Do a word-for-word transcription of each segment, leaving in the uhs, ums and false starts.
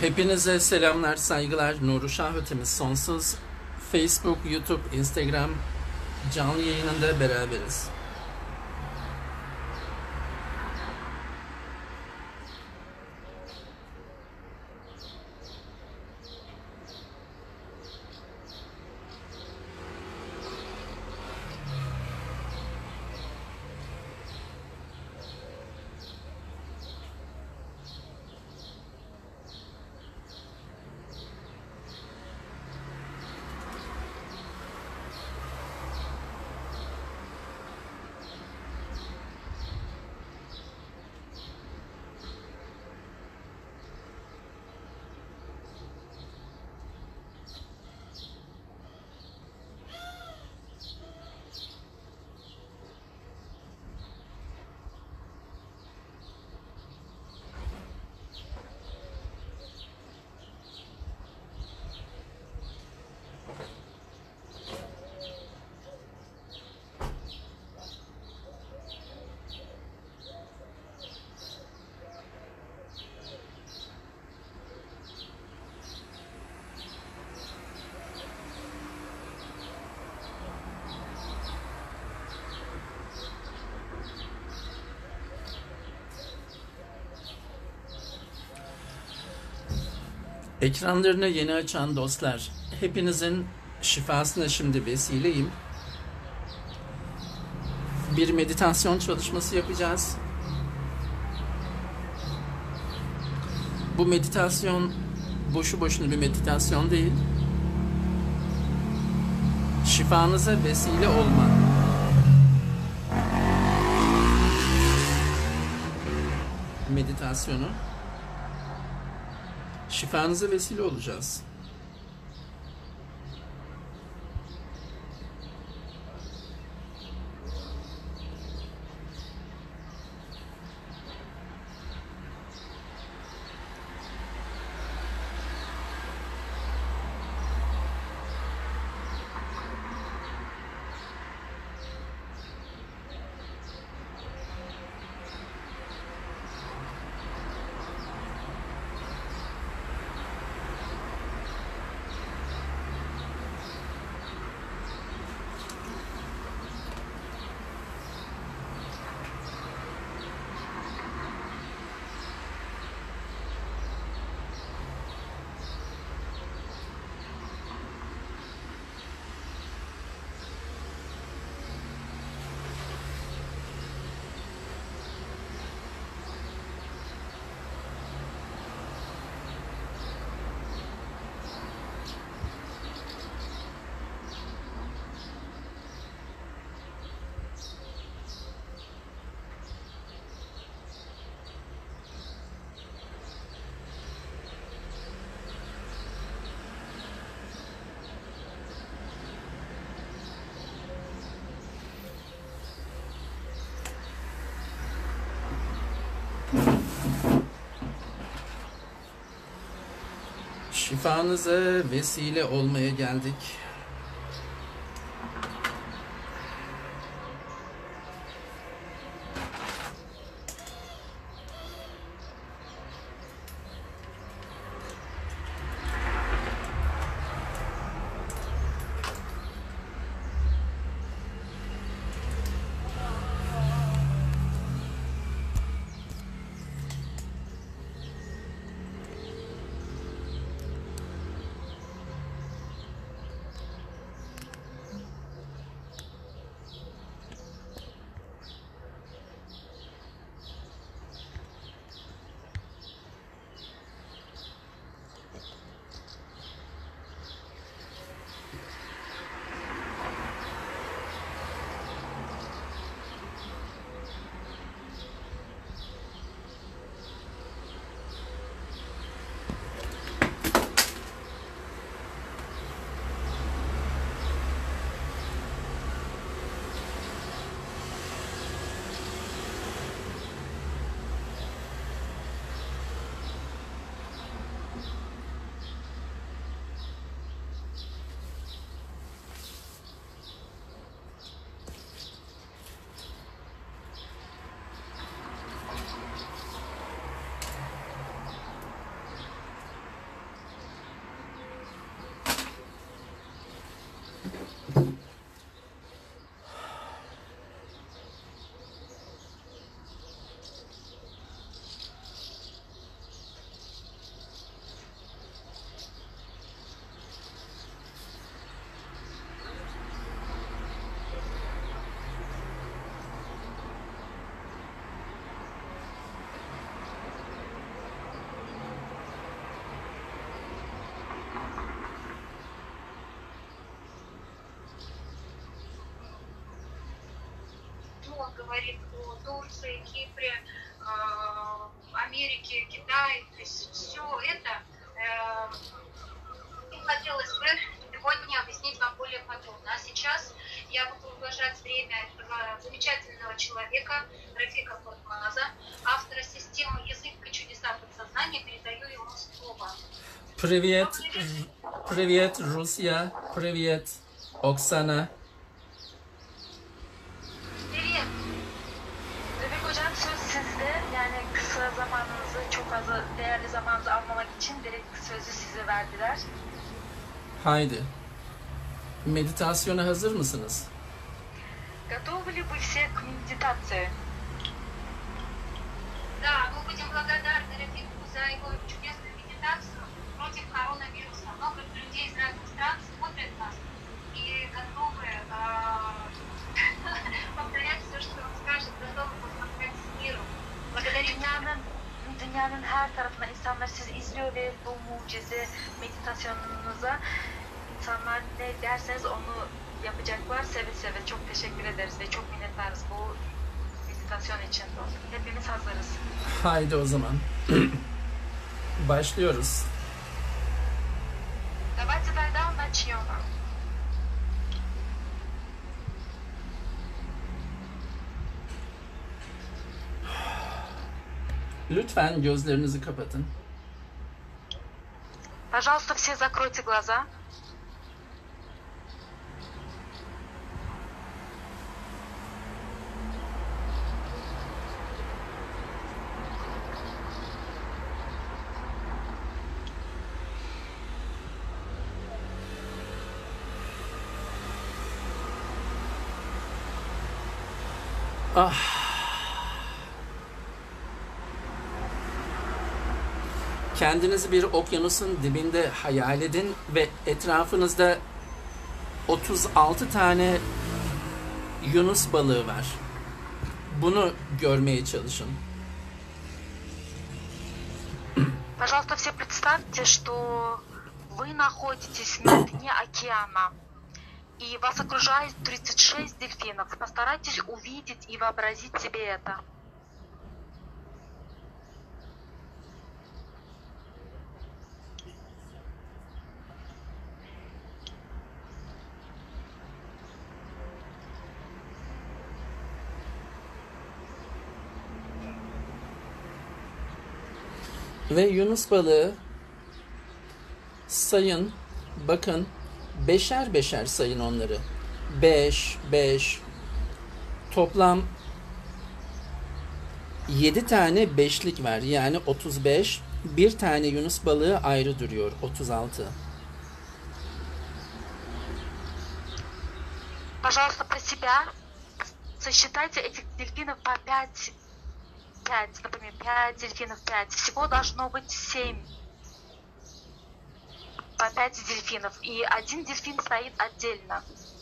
Hepinize selamlar, saygılar. Nuru Şah Ötemiz sonsuz. Facebook, YouTube, Instagram canlı yayınında beraberiz. Ekranlarını yeni açan dostlar, hepinizin şifasına şimdi vesileyim. Bir meditasyon çalışması yapacağız. Bu meditasyon boşu boşuna bir meditasyon değil. Şifanıza vesile olma. Meditasyonu. Şifanıza vesile olacağız. Şifanıza vesile olmaya geldik. он говорит о Турции, Кипре, Америке, Китае, то есть все это им хотелось бы сегодня объяснить вам более подробно. А сейчас я буду уважать время этого замечательного человека, Рафика Кортмаза, автора системы «Язык и чудеса подсознания». Передаю ему слово. Привет, привет, Rusya, привет, Oksana. Привет. Refik Hocam söz sizde. Yani kısa zamanınızı, çok az değerli zamanınızı almamak için direkt sözü size verdiler. Haydi. Meditasyona hazır mısınız? Готовы ли вы все к медитации? Да, мы будем благодарны Рафику за его чудесную медитацию против коронавируса. Много людей из разных стран смотрят нас и готовы повторять все, что он skажет, готовы помогать миру. Благодарим Dünyanın, dünyanın her tarafından insanlar sizi izliyor ve bu mucize meditasyonunuza insanlar ne derseniz onu yapacaklar. Seve seve çok teşekkür ederiz ve çok minnettarız bu meditasyon için. Hepimiz hazırız. Haydi o zaman. Başlıyoruz. Давайте тогда начнем. Lütfen gözlerinizi kapatın. Пожалуйста, все закройте глаза. Ah. Kendinizi bir okyanusun dibinde hayal edin ve etrafınızda otuz altı tane yunus balığı var. Bunu görmeye çalışın. Пожалуйста, все представьте, что вы находитесь на дне океана, и вас окружает тридцать шесть дельфинов. Постарайтесь увидеть и вообразить себе это. Ve yunus balığı sayın, bakın, beşer beşer sayın onları. Beş, beş, toplam yedi tane beşlik var. Yani otuz beş, bir tane yunus balığı ayrı duruyor, otuz altı. Пожалуйста, про себя сосчитайте этих дельфинов по пять, пять, например, пять дельфинов, пять. Всего должно быть семь. По пять дельфинов. И один дельфин стоит отдельно.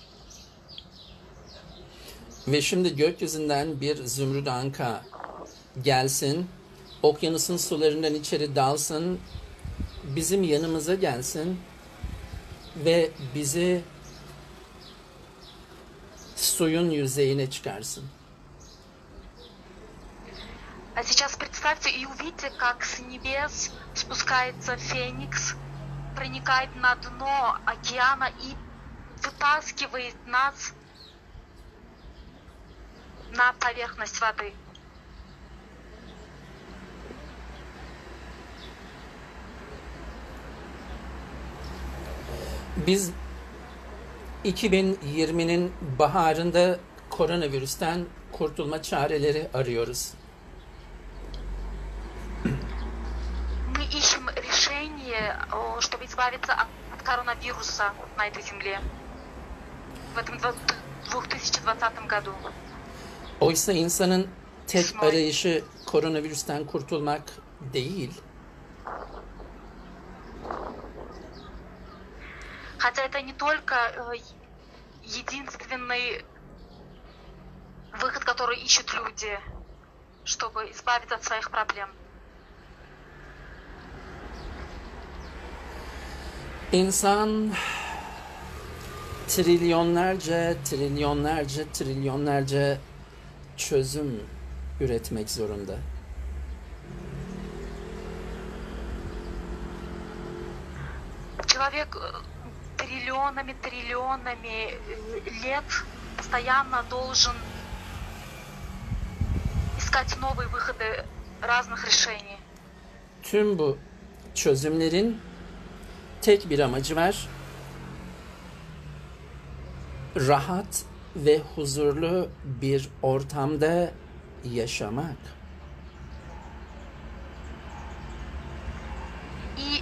Ve şimdi gökyüzünden bir zümrüt anka gelsin, okyanusun sularından içeri dalsın, bizim yanımıza gelsin ve bizi suyun yüzeyine çıkarsın. А сейчас представьте и увидите, как с небес спускается феникс, проникает на дно океана и вытаскивает нас на поверхность воды. Biz iki bin yirminin baharında koronavirüsten kurtulma çareleri arıyoruz. Мы ищем решение, чтобы избавиться от коронавируса на этой земле в этом две тысячи двадцатом году. Oysa insanın tek arayışı koronavirüsten kurtulmak değil. Хотя это не только единственный выход, который ищут люди, чтобы избавиться от своих проблем. İnsan trilyonlarca, trilyonlarca, trilyonlarca çözüm üretmek zorunda. Человек э, триллионами, триллионами э, лет постоянно должен искать новые выходы разных решений. Tüm bu çözümlerin tek bir amacı var. Rahat ve huzurlu bir ortamda yaşamak. И,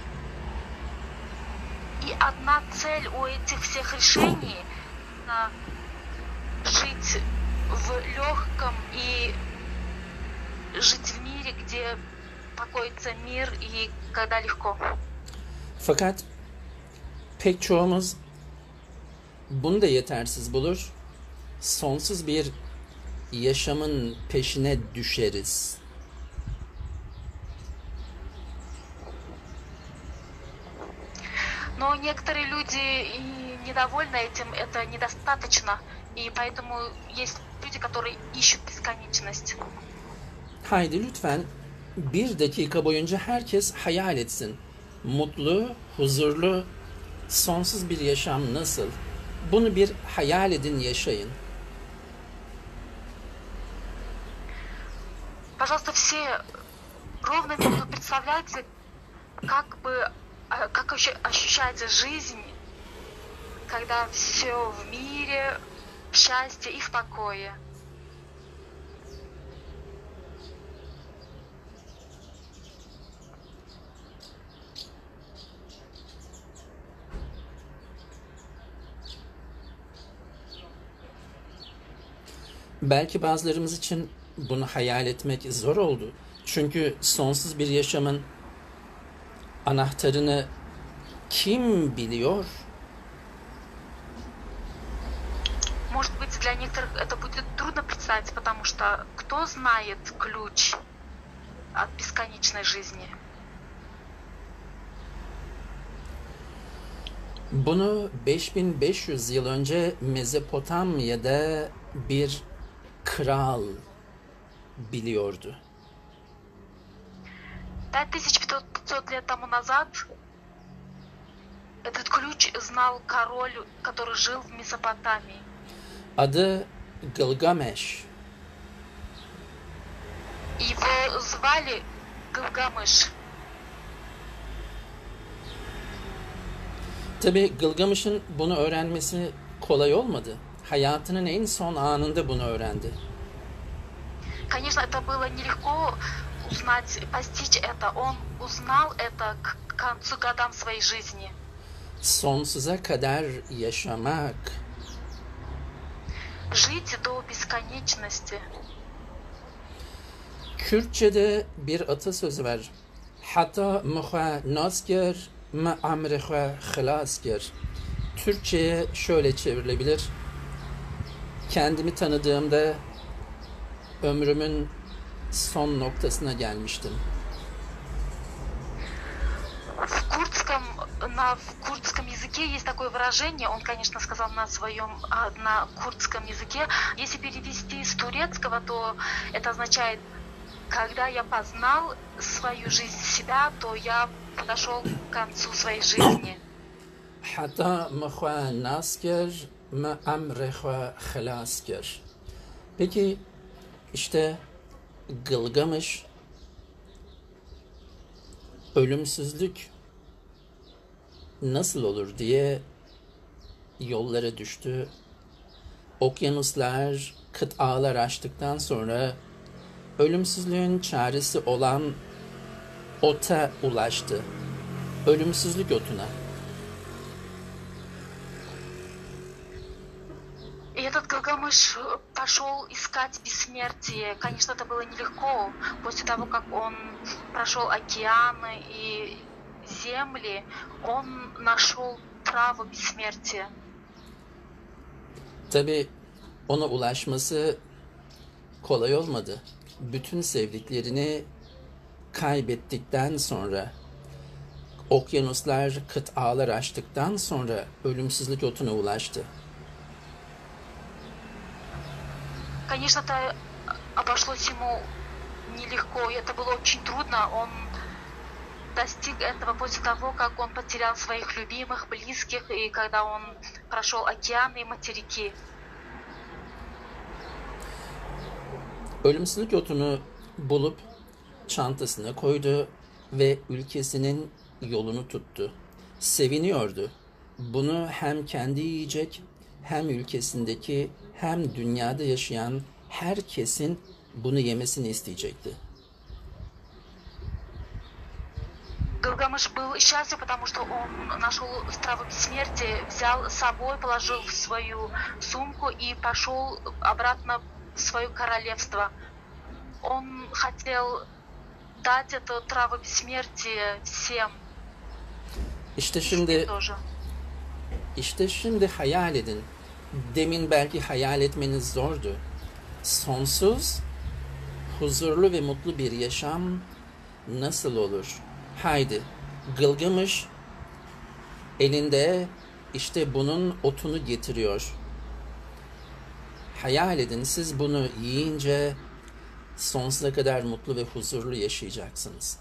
и одна цель у этих всех решений — а, жить в легком и жить в мире, где покоится мир и когда легко. Fakat pek çoğumuz bunu da yetersiz bulur. Sonsuz bir yaşamın peşine düşeriz. Но некоторые люди и недовольны этим, это недостаточно, и поэтому есть люди, которые ищут бесконечность. Haydi lütfen bir dakika boyunca herkes hayal etsin. Mutlu, huzurlu, sonsuz bir yaşam nasıl? Bunu bir hayal edin, yaşayın. Пожалуйста, все ровно минуту представляйте, как бы, а, как ощу- ощущается жизнь, когда все в мире, в счастье и в покое. Belki bazılarımız için bunu hayal etmek zor oldu. Çünkü sonsuz bir yaşamın anahtarını kim biliyor? Может быть, для некоторых это будет трудно представить, потому что кто знает ключ от бесконечной жизни? Bunu beş bin beş yüz yıl önce Mezopotamya'da bir kral biliyordu. пять тысяч пятьсот лет тому назад этот ключ знал король, который жил в Месопотамии. Adı Gılgameş. Его звали Гilgamesh. Tabii Gılgamış'ın bunu öğrenmesi kolay olmadı. Hayatının en son anında bunu öğrendi. Конечно, это было нелегко узнать, постичь это. Он узнал это к концу годам своей жизни. Sonsuza kadar yaşamak. Жить до бесконечности. Kürtçe'de bir atasözü var. Hatta muha nasker ma amreha khalasker. Türkçe'ye şöyle çevrilebilir. Kendimi tanıdığımda ömrümün son noktasına gelmiştim. В курдском, на в курдском языке есть такое выражение, он, конечно, сказал на своем, а, на курдском языке. Если перевести с турецкого, то это означает, когда я познал свою жизнь, себя, то я подошел к концу своей жизни. Hatta muha nasker ma amreha khalasker. Peki işte Gılgamış ölümsüzlük nasıl olur diye yollara düştü. Okyanuslar, kıtalar aştıktan sonra ölümsüzlüğün çaresi olan ota ulaştı. Ölümsüzlük otuna. И этот Гilgamesh пошел искать бессмертие. Конечно, это было нелегко. После того, как он прошел океаны и земли, он нашел право бессмертия. Tabii ona ulaşması kolay olmadı. Bütün sevdiklerini kaybettikten sonra, okyanuslar, kıtalar aştıktan sonra ölümsüzlük otuna ulaştı. Конечно, это обошлось ему нелегко, и это было очень трудно. Он достиг этого после того, как он потерял своих любимых, близких, и когда он прошел океаны и материки. Ölümsüzlük otunu bulup çantasına koydu ve ülkesinin yolunu tuttu. Seviniyordu. Bunu hem kendi yiyecek, hem ülkesindeki, hem dünyada yaşayan herkesin bunu yemesini isteyecekti. Гилгамеш был счастлив, потому что он нашел траву бессмертия, взял с собой, положил в свою сумку и пошел обратно в свое королевство. Он хотел дать эту траву бессмертия всем. İşte şimdi, Тоже. işte şimdi hayal edin. Demin belki hayal etmeniz zordu. Sonsuz, huzurlu ve mutlu bir yaşam nasıl olur? Haydi, Gılgamış elinde işte bunun otunu getiriyor. Hayal edin, siz bunu yiyince sonsuza kadar mutlu ve huzurlu yaşayacaksınız.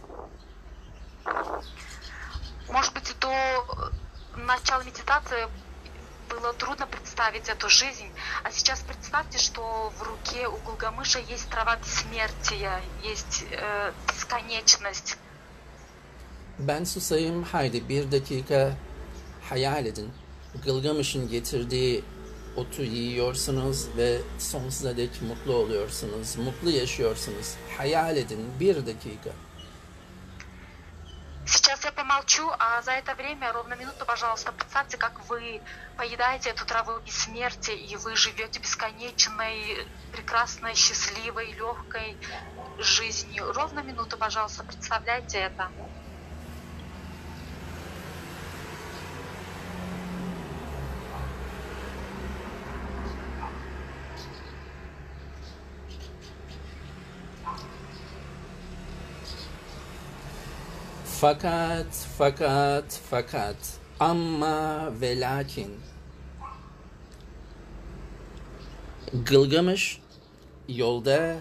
Может быть, до начала медитации было трудно представить эту жизнь, а сейчас представьте, что в руке у Гилгамеша есть трава бессмертия, есть э, бесконечность. Ben susayım, haydi bir dakika hayal edin. Gılgamış'ın getirdiği otu yiyorsunuz ve sonsuza dek mutlu oluyorsunuz, mutlu yaşıyorsunuz. Hayal edin bir dakika. Сейчас я помолчу, а за это время, ровно минуту, пожалуйста, представьте, как вы поедаете эту траву бессмертия, и вы живете бесконечной, прекрасной, счастливой, легкой жизнью. Ровно минуту, пожалуйста, представляйте это. Fakat, fakat, fakat, amma ve lakin. Gılgamış yolda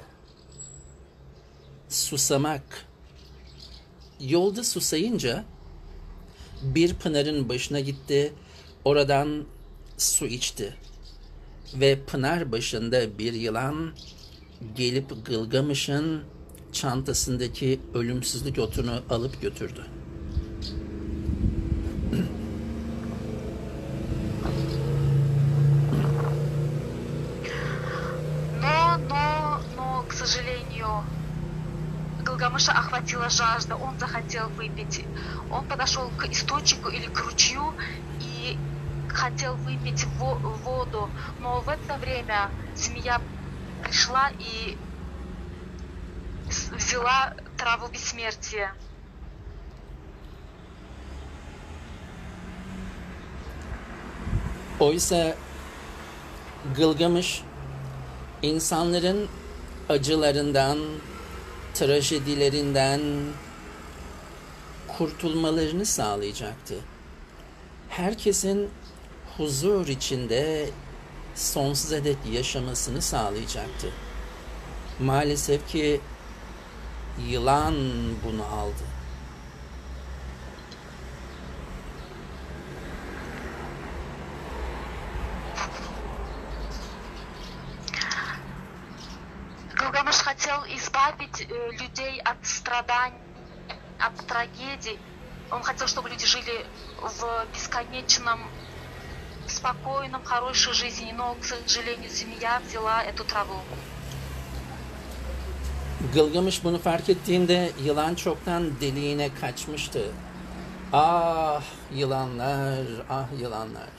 susamak. Yolda susayınca bir pınarın başına gitti, oradan su içti. Ve pınar başında bir yılan gelip Gılgamış'ın çantasındaki ölümsüzlük otunu alıp götürdü. Но, но, но, к сожалению, Гилгамеша охватила жажда, он захотел выпить. Он подошел к источнику или к ручью и хотел выпить во- воду, но в это время змея пришла и с- взяла траву бессмертия. Oysa Gılgamış insanların acılarından, trajedilerinden kurtulmalarını sağlayacaktı. Herkesin huzur içinde sonsuza dek yaşamasını sağlayacaktı. Maalesef ki yılan bunu aldı. Гилгамеш хотел избавить э, людей от страданий, от трагедий. Он хотел, чтобы люди жили в бесконечном, спокойном, хорошей жизни, но, к сожалению, змея взяла эту travу. Gılgamış bunu fark ettiğinde yılan çoktan deliğine kaçmıştı. Ah yılanlar, ah yılanlar.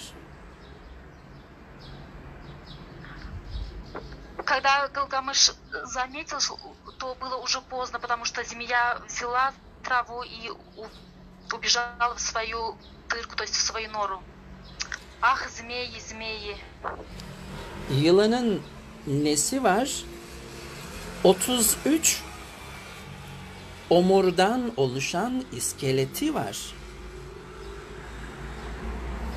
Когда Гилгамеш заметил, то было уже поздно, потому что змея взяла траву и у- убежала в свою дырку, то есть в свою нору. Ах, змеи, змеи. Yılanın nesi var? otuz üç omurdan oluşan iskeleti var.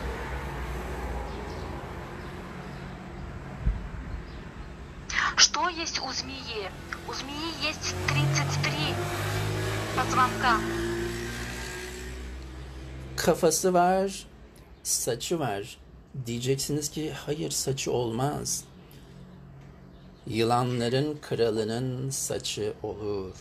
Что что есть у змеи? У змеи есть тридцать три позвонка. Kafası var, saçı var. Diyeceksiniz ki hayır, saçı olmaz. Yılanların kralının saçı olur.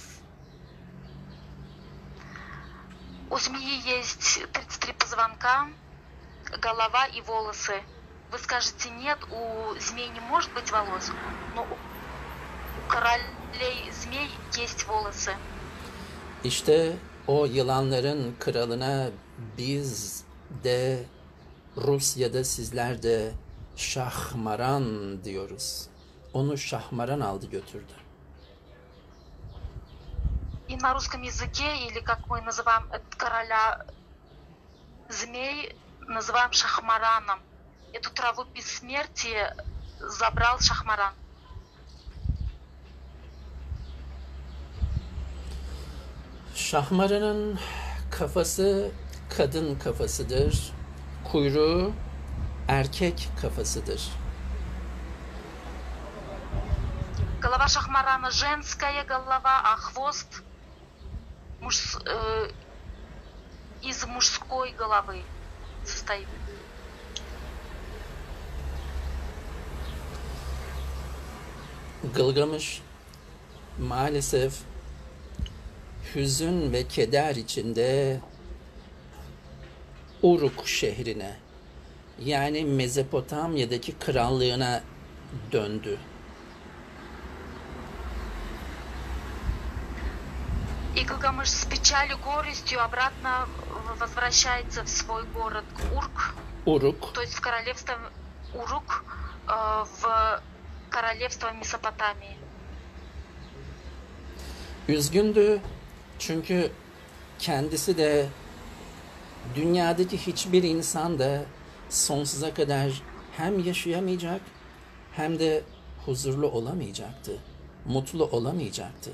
У змеи есть тридцать три позвонка, голова и волосы. Вы скажете, нет, у змей не может быть волос, но у королей змей есть волосы. İşte o yılanların kralına biz de Rusya'da sizler de Şahmaran diyoruz. Onu Şahmaran aldı götürdü. И на русском языке, или как мы называем короля змей, называем Шахмараном. Эту траву бессмертия забрал Шахмаран. Şahmaran'ın kafası kadın kafasıdır. Kuyruğu erkek kafasıdır. Голова Шахмарана женская голова, а хвост муж, э, из мужской головы состоит. Gılgamış maalesef hüzün ve keder içinde Uruk şehrine, yani Mezopotamya'daki krallığına döndü. И Гилгамеш с печалью, горестью обратно возвращается в свой город Урк, Uruk, то есть в королевство Урук, э, в королевство Месопотамии. üzgündü çünkü kendisi de dünyadaki hiçbir insan da sonsuza kadar hem yaşayamayacak hem de huzurlu olamayacaktı, mutlu olamayacaktı.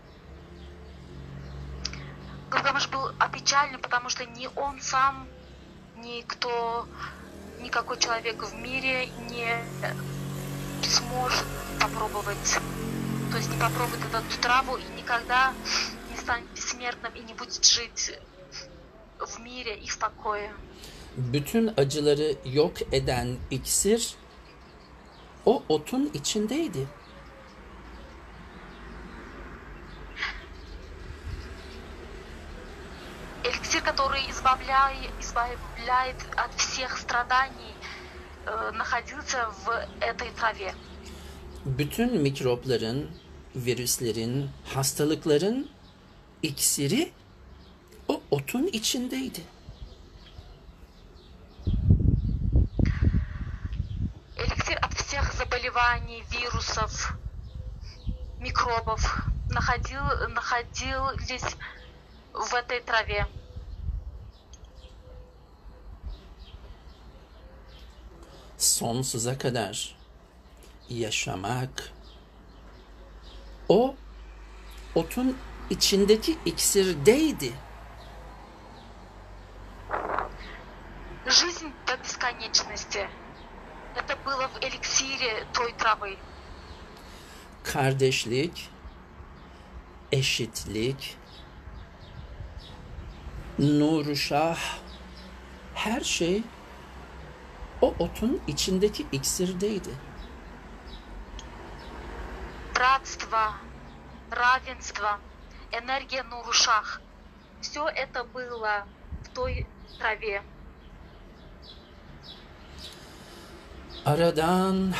Гилгамеш был опечален, потому что ни он сам, ни кто, никакой человек в мире не сможет попробовать, то есть не попробует эту траву и никогда не станет бессмертным и не будет жить в мире и в покое. Bütün acıları yok eden iksir o otun içindeydi. Эликсир, который избавляет, избавляет от всех страданий, э, находился в этой траве. Bütün mikropların, virüslerin, hastalıkların iksiri o otun içindeydi. Эликсир от всех заболеваний, вирусов, микробов находил, находились в этой траве. Sonsuza kadar yaşamak o otun içindeki iksirdeydi. Жизнь до бесконечности. Это было в эликсире той травы. Kardeşlik, eşitlik, Nur-u Şah, her şey o otun içindeki iksirdeydi. Братство, равенство, энергия Нурушах. Все это было в той траве. Aradan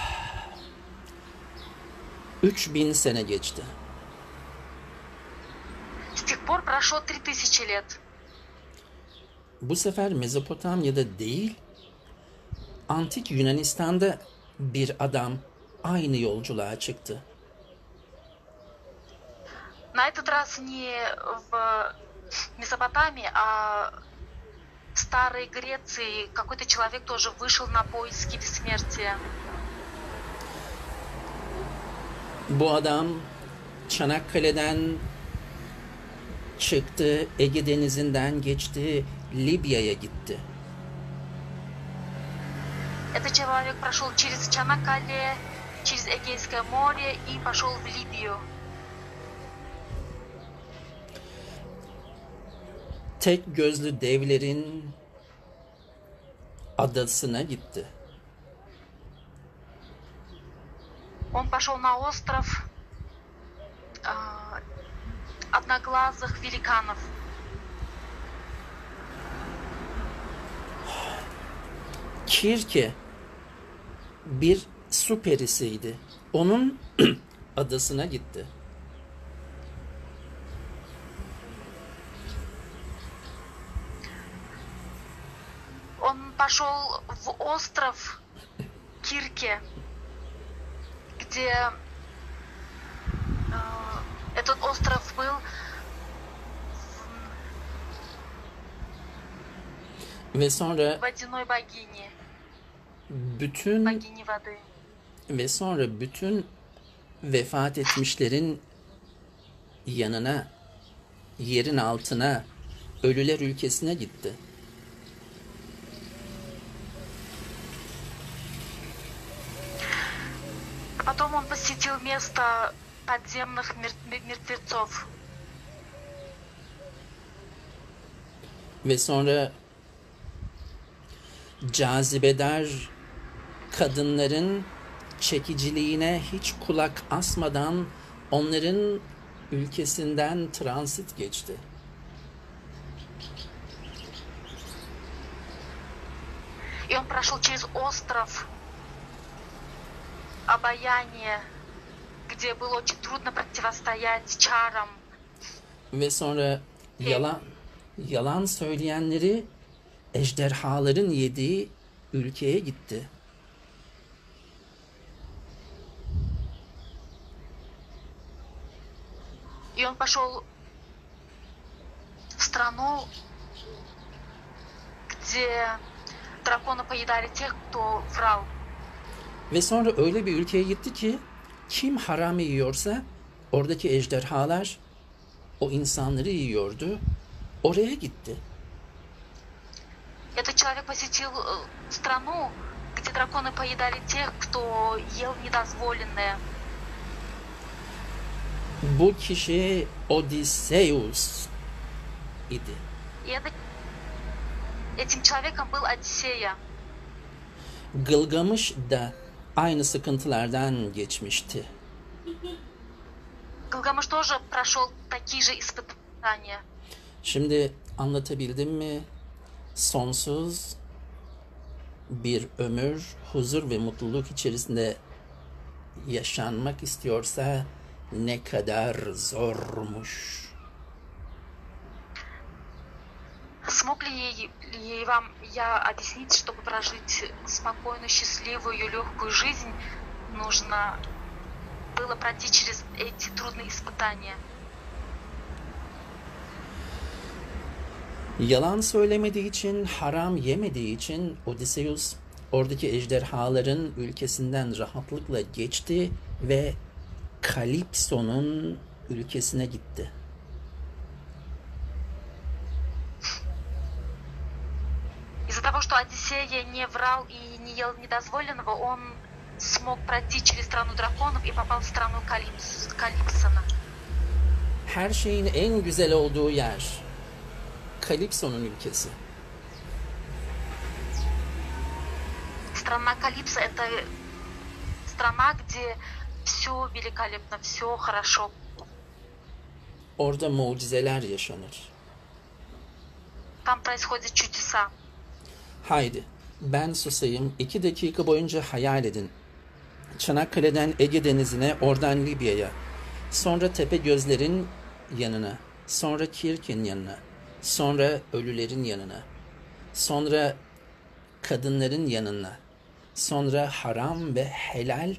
üç bin sene geçti. С тех пор прошло три тысячи лет. Bu sefer Mezopotamya'da değil, Antik Yunanistan'da bir adam aynı yolculuğa çıktı. На этот раз не в Месопотамии, а в Старой Греции какой-то человек тоже вышел на поиски бессмертия. Bu adam Çanakkale'den çıktı, Ege Denizi'nden geçti, Libya'ya gitti. Этот человек прошел через Чанакале, через Эгейское море и пошел в Либию. Tek gözlü devlerin adasına gitti. Он пошел на остров э, одноглазых великанов. Kirke bir su perisiydi. Onun adasına gitti. Он пошел в остров Кирке, где э, этот остров был Ve sonra водяной богини, bütün богини воды. ve sonra bütün vefat etmişlerin yanına, yerin altına, ölüler ülkesine gitti. Потом он посетил место подземных мер- мертвецов. Ve sonra cazibedar kadınların çekiciliğine hiç kulak asmadan onların ülkesinden transit geçti. И он прошел через остров обаяния, где было очень трудно противостоять чарам. Ve sonra yalan yalan söyleyenleri ejderhaların yediği ülkeye gitti. И он пошел в страну, где драконы поедали тех, кто врал. Ve sonra öyle bir ülkeye gitti ki kim haram yiyorsa oradaki ejderhalar o insanları yiyordu. Oraya gitti. Этот человек посетил э, страну, где драконы поедали тех, кто ел недозволенное. Bu kişi Odysseus idi. И это, этим человеком был Одиссея. Gılgamış da aynı sıkıntılardan geçmişti. Гилгамеш тоже прошел такие же испытания. Şimdi anlatabildim mi? Sonsuz bir ömür, huzur ve mutluluk içerisinde yaşanmak istiyorsa ne kadar zormuş. Смог ли, ли вам я объяснить, чтобы прожить спокойную, счастливую, легкую жизнь, нужно было пройти через эти трудные испытания? Yalan söylemediği için, haram yemediği için Odysseus oradaki ejderhaların ülkesinden rahatlıkla geçti ve Kalipso'nun ülkesine gitti. Из-за того, что Одиссея не врал и не ел недозволенного, он смог пройти через страну драконов и попал в страну Калипс, Калипсона. Her şeyin en güzel olduğu yer Kalipso'nun ülkesi. Страна Калипсо — это страна, где все великолепно, все хорошо. Orada mucizeler yaşanır. Там происходят чудеса. Haydi ben susayım. İki dakika boyunca hayal edin. Çanakkale'den Ege Denizi'ne, oradan Libya'ya. Sonra Tepegözler'in yanına. Sonra Kirke'nin yanına. Sonra ölülerin yanına. Sonra kadınların yanına. Sonra haram ve helal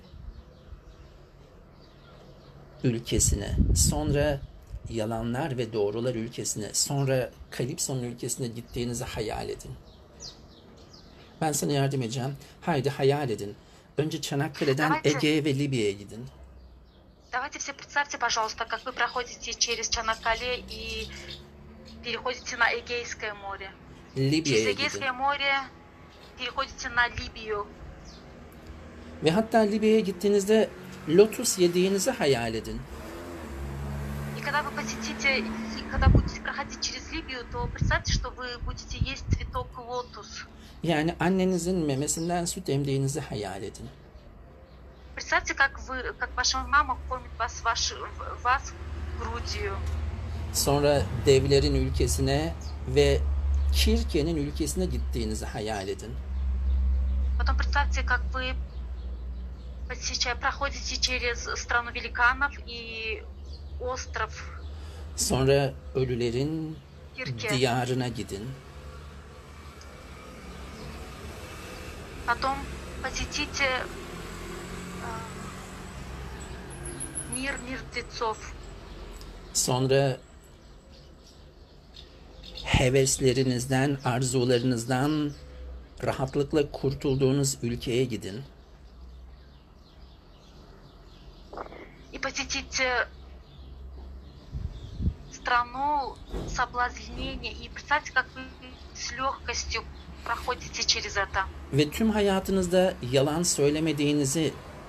ülkesine. Sonra yalanlar ve doğrular ülkesine. Sonra Kalipso'nun ülkesine gittiğinizi hayal edin. Ben sana yardım edeceğim. Haydi hayal edin. Önce Çanakkale'den Давайте. Ege'ye ve Libya'ya gidin. Давайте все представьте, пожалуйста, как вы проходите через Чанаккале и переходите на Эгейское море. Через Libya'ya gidin. Эгейское море переходите на Либию. Ve hatta Libya'ya gittiğinizde lotus yediğinizi hayal edin. И когда вы посетите, и когда будете проходить через Ливию, то представьте, что вы будете есть цветок лотос. Yani annenizin memesinden süt emdiğinizi hayal edin. Представьте, как вы, как ваша мама кормит вас, ваш, вас грудью. Sonra devlerin ülkesine ve Kirke'nin ülkesine gittiğinizi hayal edin. Потом представьте, как вы посеща- проходите через страну великанов и остров Sonra ölülerin Кирке. diyarına gidin. Потом посетите э, мир мертвецов. Sonra heveslerinizden, arzularınızdan rahatlıkla kurtulduğunuz ülkeye gidin. И посетите страну соблазнения. И представьте, как вы с легкостью проходите через это. Ve tüm hayatınızda yalan söylemediğinizi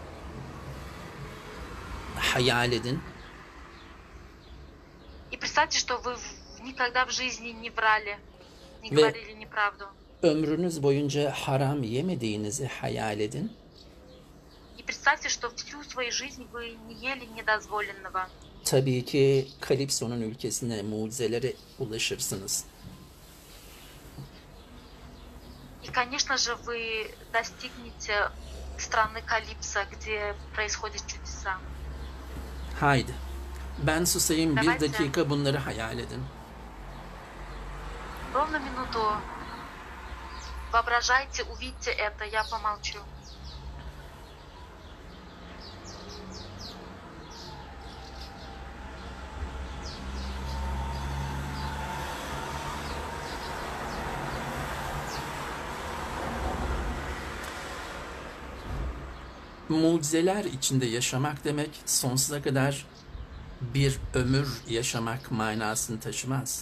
hayal edin. И представьте, что вы в- никогда в жизни не врали, не Ve- говорили неправду. Ömrünüz boyunca haram yemediğinizi hayal edin. И представьте, что всю свою жизнь вы не ели недозволенного. Tabii ki Kalipso'nun ülkesine, mucizelere ulaşırsınız. И, конечно же, вы достигнете страны Калипсо, где происходят чудеса. Haydi, ben susayım bir Давайте. dakika bunları hayal edin. Ровно минуту. Воображайте, увидьте это, я помолчу. Mucizeler içinde yaşamak demek sonsuza kadar bir ömür yaşamak manasını taşımaz.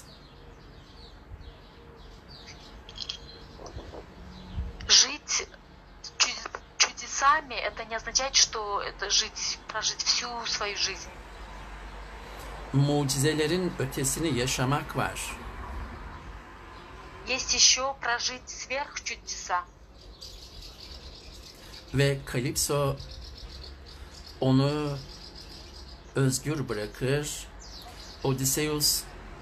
Жить чуд- чудесами, это не означает, что это жить, прожить всю свою жизнь. Mucizelerin ötesini yaşamak var. Есть еще прожить сверхчудеса. Ve Kalipso onu özgür bırakır. Odysseus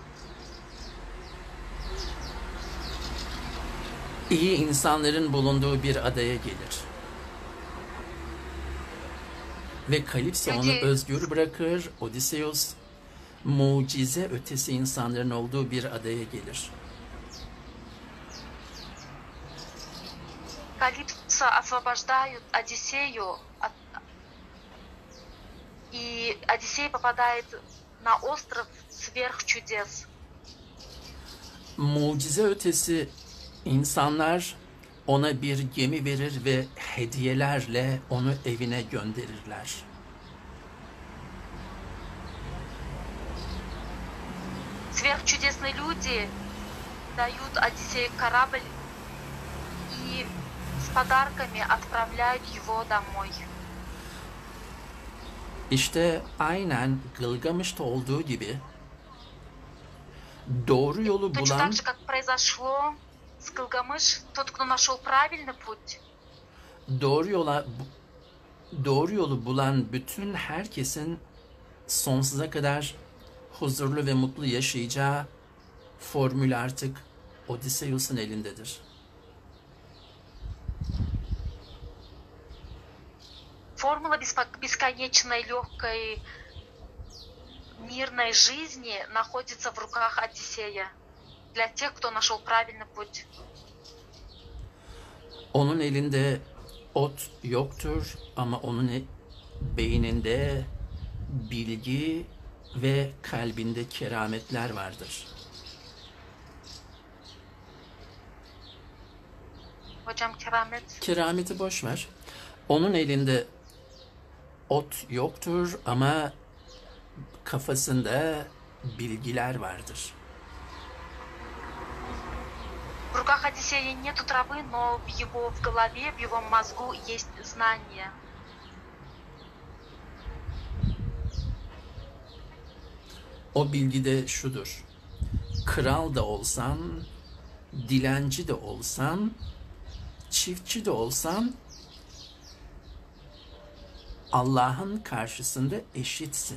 iyi insanların bulunduğu bir adaya gelir. Ve Kalipso onu Peki- özgür bırakır. Odysseus mucize ötesi insanların olduğu bir adaya gelir. Калипсо освобождают Одиссею, от- и Одиссей попадает на остров сверхчудес. Mucize ötesi insanlar ona bir gemi verir ve hediyelerle onu evine gönderirler. Сверхчудесные люди дают Одиссею корабль и с подарками отправляют его домой. İşte aynen Gılgamış'ta olduğu gibi doğru yolu Точно bulan так же, как произошло с Гилгамеш, тот, кто нашел правильный путь, doğru yola bu- doğru yolu bulan bütün herkesin sonsuza kadar huzurlu ve mutlu yaşayacağı formül artık Odysseus'un elindedir. формула беспо- бесконечной, легкой, мирной жизни находится в руках Одиссея. Для тех, кто нашел правильный путь. Onun elinde ot yoktur ama onun e- beyninde bilgi ve kalbinde kerametler vardır. Hocam keramet. Kerameti boş ver. Onun elinde ot yoktur ama kafasında bilgiler vardır. В руках Одиссея нету травы, но в его в голове, в его мозгу есть знание. O bilgi de şudur. Kral da olsan, dilenci de olsan, çiftçi de olsan Allah'ın karşısında eşitsin.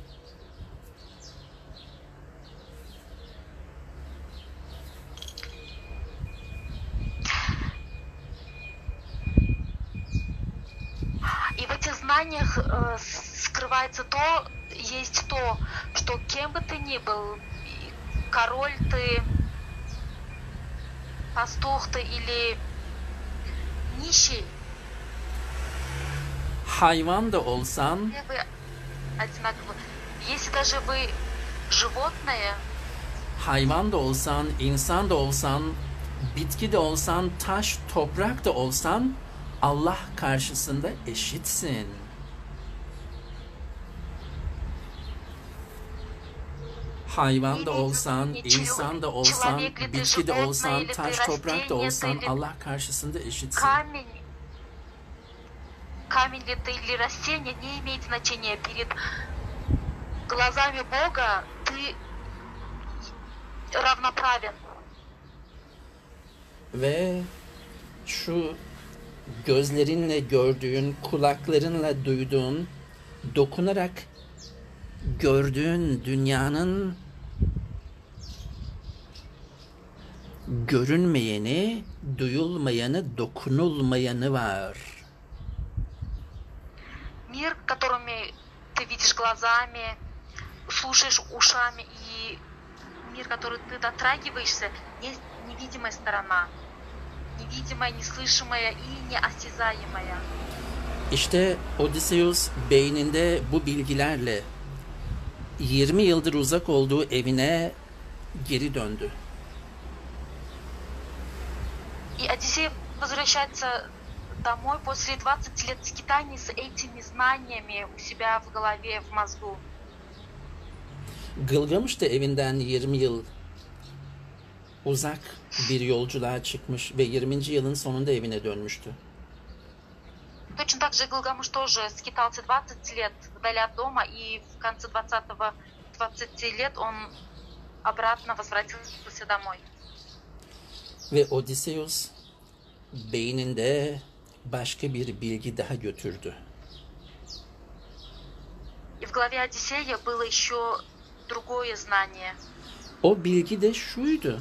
И в этих знаниях э, скрывается то, есть то, что кем бы ты ни был, король ты, пастух ты или нищий, Hayvan da olsan, все вы одинаковы. Если даже вы животное, hayvan da olsan, insan da olsan, bitki de olsan, taş, toprak da olsan Allah karşısında eşitsin. Hayvan da olsan, insan da olsan, bitki de olsan, taş, toprak da olsan Allah karşısında eşitsin. камень, камень ли ты или растение не имеет значения. Перед глазами Бога ты равноправен. Ve şu gözlerinle gördüğün, kulaklarınla duyduğun, dokunarak gördüğün dünyanın görünmeyeni, duyulmayanı, dokunulmayanı var. Мир, которыми ты видишь глазами, слушаешь ушами, и мир, который ты дотрагиваешься, есть невидимая сторона. Невидимая, неслышимая и неосязаемая. İşte Odysseus beyninde bu bilgilerle yirmi yıldır uzak olduğu evine geri döndü. И Одиссей возвращается домой после двадцати лет скитаний с этими знаниями у себя в голове, в мозгу. Gılgamış da evinden yirmi yıl uzak bir yolculuğa çıkmış ve yirminci yılın sonunda evine dönmüştü. Точно так же Гилгамеш тоже скитался двадцать лет вдали от дома, и в конце двадцатого двадцати лет он обратно возвратился домой. Ve Odysseus beyninde başka bir bilgi daha götürdü. И в голове Одиссея было еще другое знание. O bilgi de şuydu.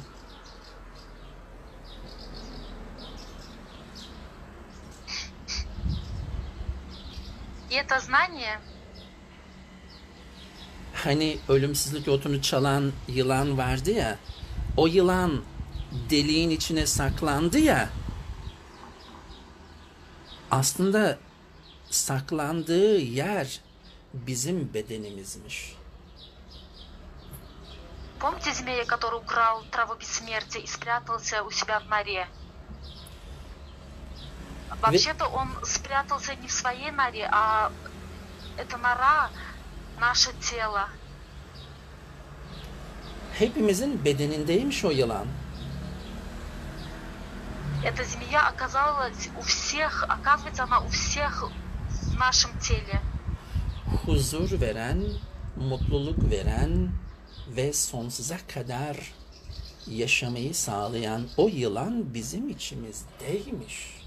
И это знание, Hani ölümsüzlük otunu çalan yılan vardı ya, o yılan deliğin içine saklandı ya, aslında saklandığı yer bizim bedenimizmiş. помните змея, который украл траву бессмертия и спрятался у себя в норе? Вообще-то он спрятался не в своей норе, а эта нора — наше тело. Hepimizin bedenindeymiş o yılan. Эта змея оказалась у всех, оказывается, она у всех в нашем теле. Huzur veren, mutluluk veren ve sonsuza kadar yaşamayı sağlayan o yılan bizim içimizdeymiş.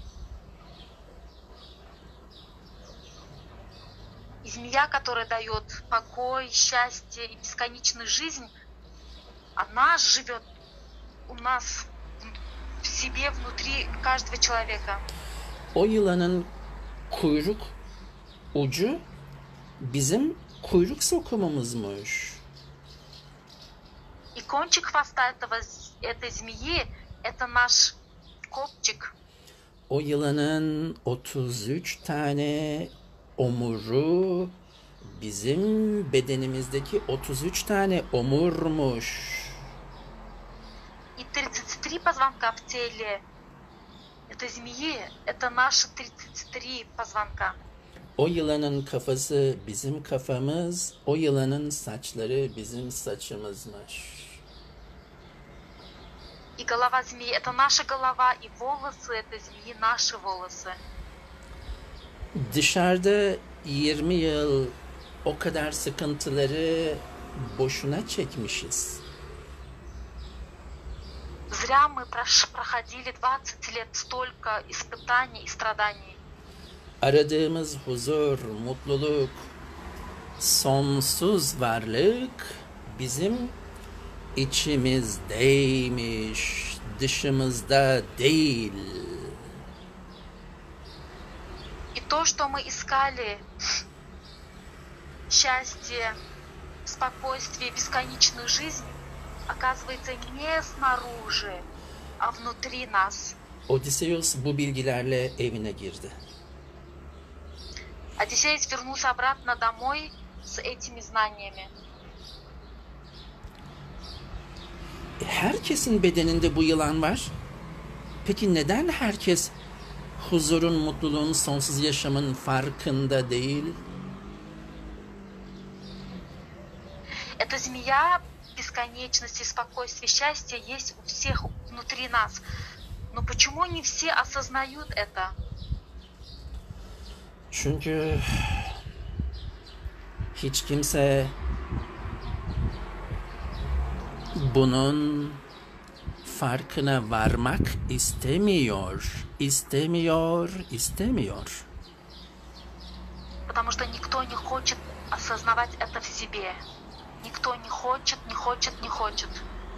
И змея, которая дает покой, счастье и бесконечную жизнь, она живет у нас в себе, внутри каждого человека. O yılanın kuyruk ucu bizim kuyruk sokumumuzmuş. И кончик хвоста этого, этой змеи — это наш копчик. O yılanın otuz üç tane omuru bizim bedenimizdeki otuz üç tane omurmuş. И тридцать три позвонка в теле этой змеи — это наши тридцать три позвонка. O yılanın kafası bizim kafamız, o yılanın saçları bizim saçımızmış. И голова змеи это наша голова, и волосы этой змеи наши волосы. Dışarıda yirmi yıl o kadar sıkıntıları boşuna çekmişiz. Зря мы проходили двадцать лет столько испытаний и страданий. Aradığımız huzur, mutluluk, sonsuz varlık bizim içimizdeymiş, dışımızda değil. И то, что мы искали, счастье, спокойствие, бесконечную жизнь, оказывается не снаружи, а внутри нас. Odysseus bu bilgilerle evine girdi. Одиссеец вернулся обратно домой с этими знаниями. Herkesin bedeninde bu yılan var. Peki neden herkes huzurun, mutluluğun, sonsuz yaşamın farkında değil? Эта змея бесконечности, спокойствия, счастья есть у всех внутри нас. Но почему не все осознают это? Çünkü hiç kimse bunun farkına varmak istemiyor, istemiyor, istemiyor. Потому что никто не хочет осознавать это в себе. Никто не хочет, не хочет, не хочет.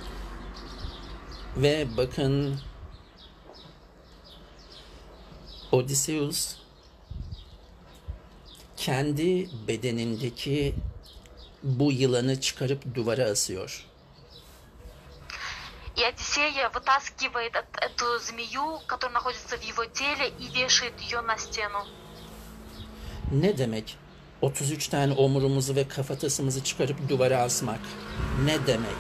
Ve bakın, Odysseus kendi bedenindeki bu yılanı çıkarıp duvara asıyor. И Одиссея вытаскивает эту змею, которая находится в его теле, и вешает ее на стену. Ne demek? otuz üç tane omurumuzu ve kafatasımızı çıkarıp duvara asmak. Ne demek?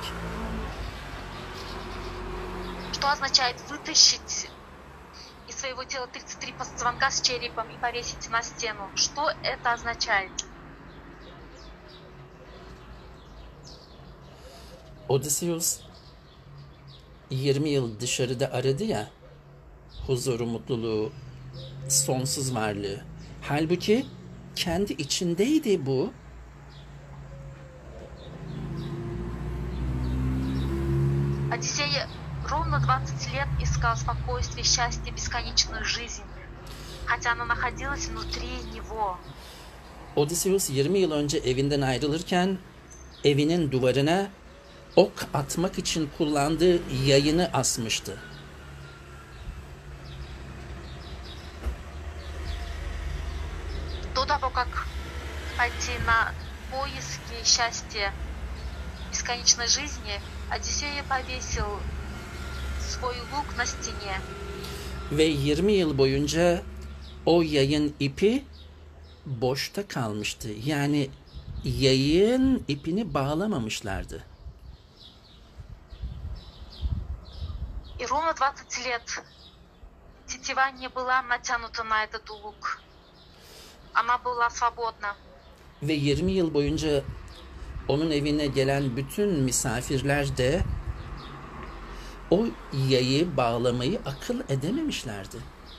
Что означает вытащить из своего тела тридцать три позвонка с черепом и повесить на стену? Что это означает? Odysseus yirmi yıl dışarıda aradı ya, huzuru, mutluluğu, sonsuz varlığı. Halbuki kendi içindeydi bu. Одиссей ровно двадцать лет искал спокойствие, счастье, бесконечную жизнь, хотя она находилась внутри него. Odysseus yirmi yıl önce evinden ayrılırken evinin duvarına ok atmak için kullandığı yayını asmıştı. До того, как пойти на поиски счастья, бесконечной жизни, Одиссей повесил свой лук на стене. Ve yirmi yıl boyunca o yayın ipi boşta kalmıştı. Yani yayın ipini bağlamamışlardı. И ровно двадцать лет тетива не была натянута на этот лук. Она была свободна. Ve yirmi yıl boyunca onun evine gelen bütün misafirler de o yayı bağlamayı akıl edememişlerdi.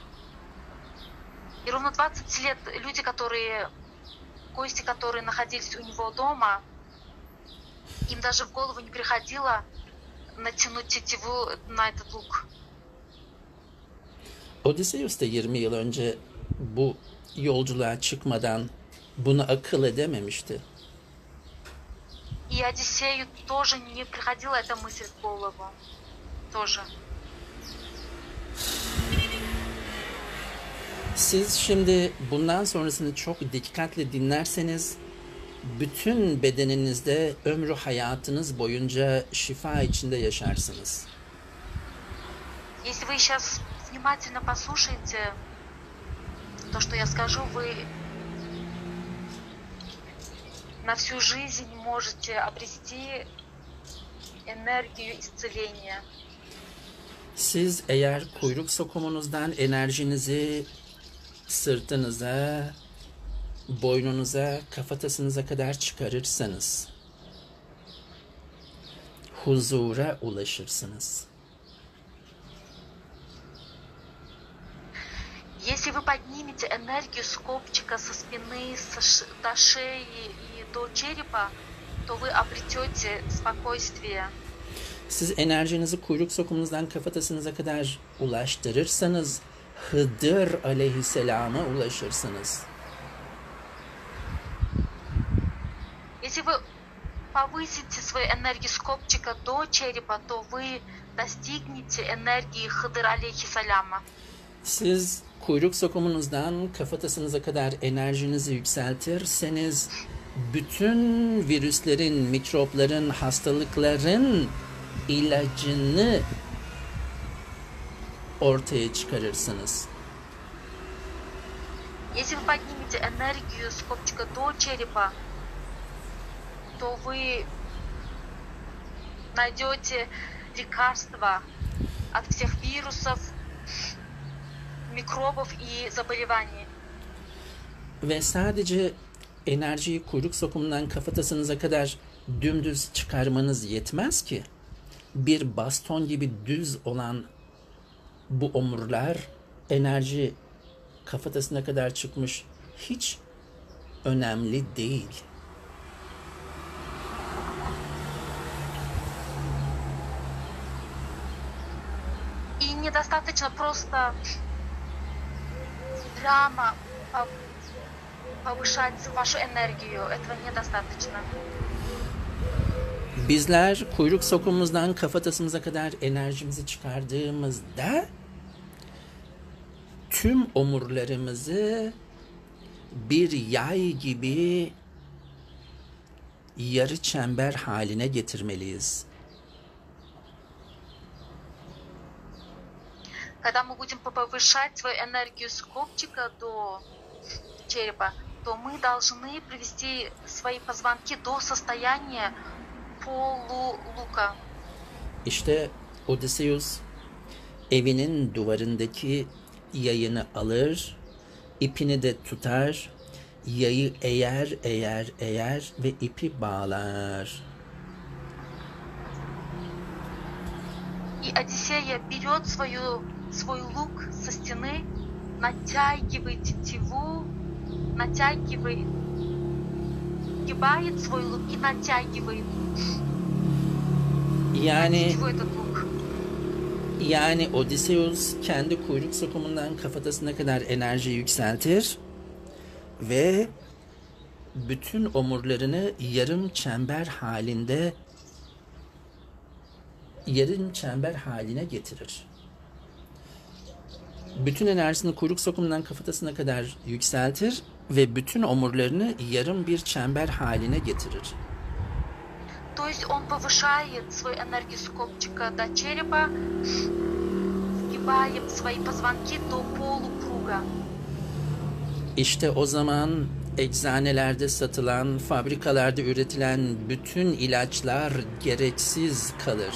И ровно двадцать лет люди, которые, гости, которые находились у него дома, им даже в голову не приходило натянуть тетиву на этот лук. Odysseus da yirmi yıl önce bu yolculuğa çıkmadan bunu akıl edememişti. И Одиссею тоже не приходила эта мысль в голову. Тоже. Siz şimdi bundan sonrasını çok dikkatle dinlerseniz bütün bedeninizde ömrü hayatınız boyunca şifa içinde yaşarsınız. Если вы сейчас внимательно послушаете то, что я скажу, вы на всю жизнь можете обрести энергию исцеления. Siz eğer kuyruk sokumunuzdan enerjinizi sırtınıza, boynunuza, kafatasınıza kadar çıkarırsanız huzura ulaşırsınız. Если вы поднимете энергию с копчика, со спины, со ш- до шеи и до черепа, то вы обретете спокойствие. Siz enerjinizi kuyruk sokumunuzdan kafatasınıza kadar ulaştırırsanız Hıdır aleyhisselama ulaşırsınız. Если вы повысите свою энергию с копчика до черепа, то вы достигнете энергии Хыдыр алейхиссаляма. Siz kuyruk sokumunuzdan kafatasınıza kadar enerjinizi yükseltirseniz bütün virüslerin, mikropların, hastalıkların ilacını ortaya çıkarırsınız. Если вы поднимете энергию с копчика до черепа, то вы найдете лекарства от всех вирусов, микробов и заболеваний. Ve sadece enerjiyi kuyruk sokumundan kafatasınıza kadar dümdüz çıkarmanız yetmez ki. Bir baston gibi düz olan bu omurlar enerji kafatasına kadar çıkmış hiç önemli değil. И недостаточно просто прямо пов- повышать вашу энергию. Этого недостаточно. Bizler kuyruk sokumumuzdan kafatasımıza kadar enerjimizi çıkardığımızda tüm omurlarımızı bir yay gibi yarı çember haline getirmeliyiz. Когда мы будем повышать свою энергию с копчика до черепа, то мы должны привести свои позвонки до состояния полулука. İşte Odysseus evinin duvarındaki yayını alır, ipini de tutar, yayı eğer eğer eğer ve ipi bağlar. И Одиссея берет свою, свой лук со стены, натягивает тетиву, натягивает, гибает свой лук и натягивает Yani тетиву этот лук. yani Odysseus kendi kuyruk sokumundan kafatasına kadar enerji yükseltir ve bütün omurlarını yarım çember halinde yarım çember haline getirir. Bütün enerjisini kuyruk sokumundan kafatasına kadar yükseltir ve bütün omurlarını yarım bir çember haline getirir. То есть он повышает свою энергию с копчика до черепа, сгибает свои позвонки до полукруга. İşte o zaman eczanelerde satılan, fabrikalarda üretilen bütün ilaçlar gereksiz kalır.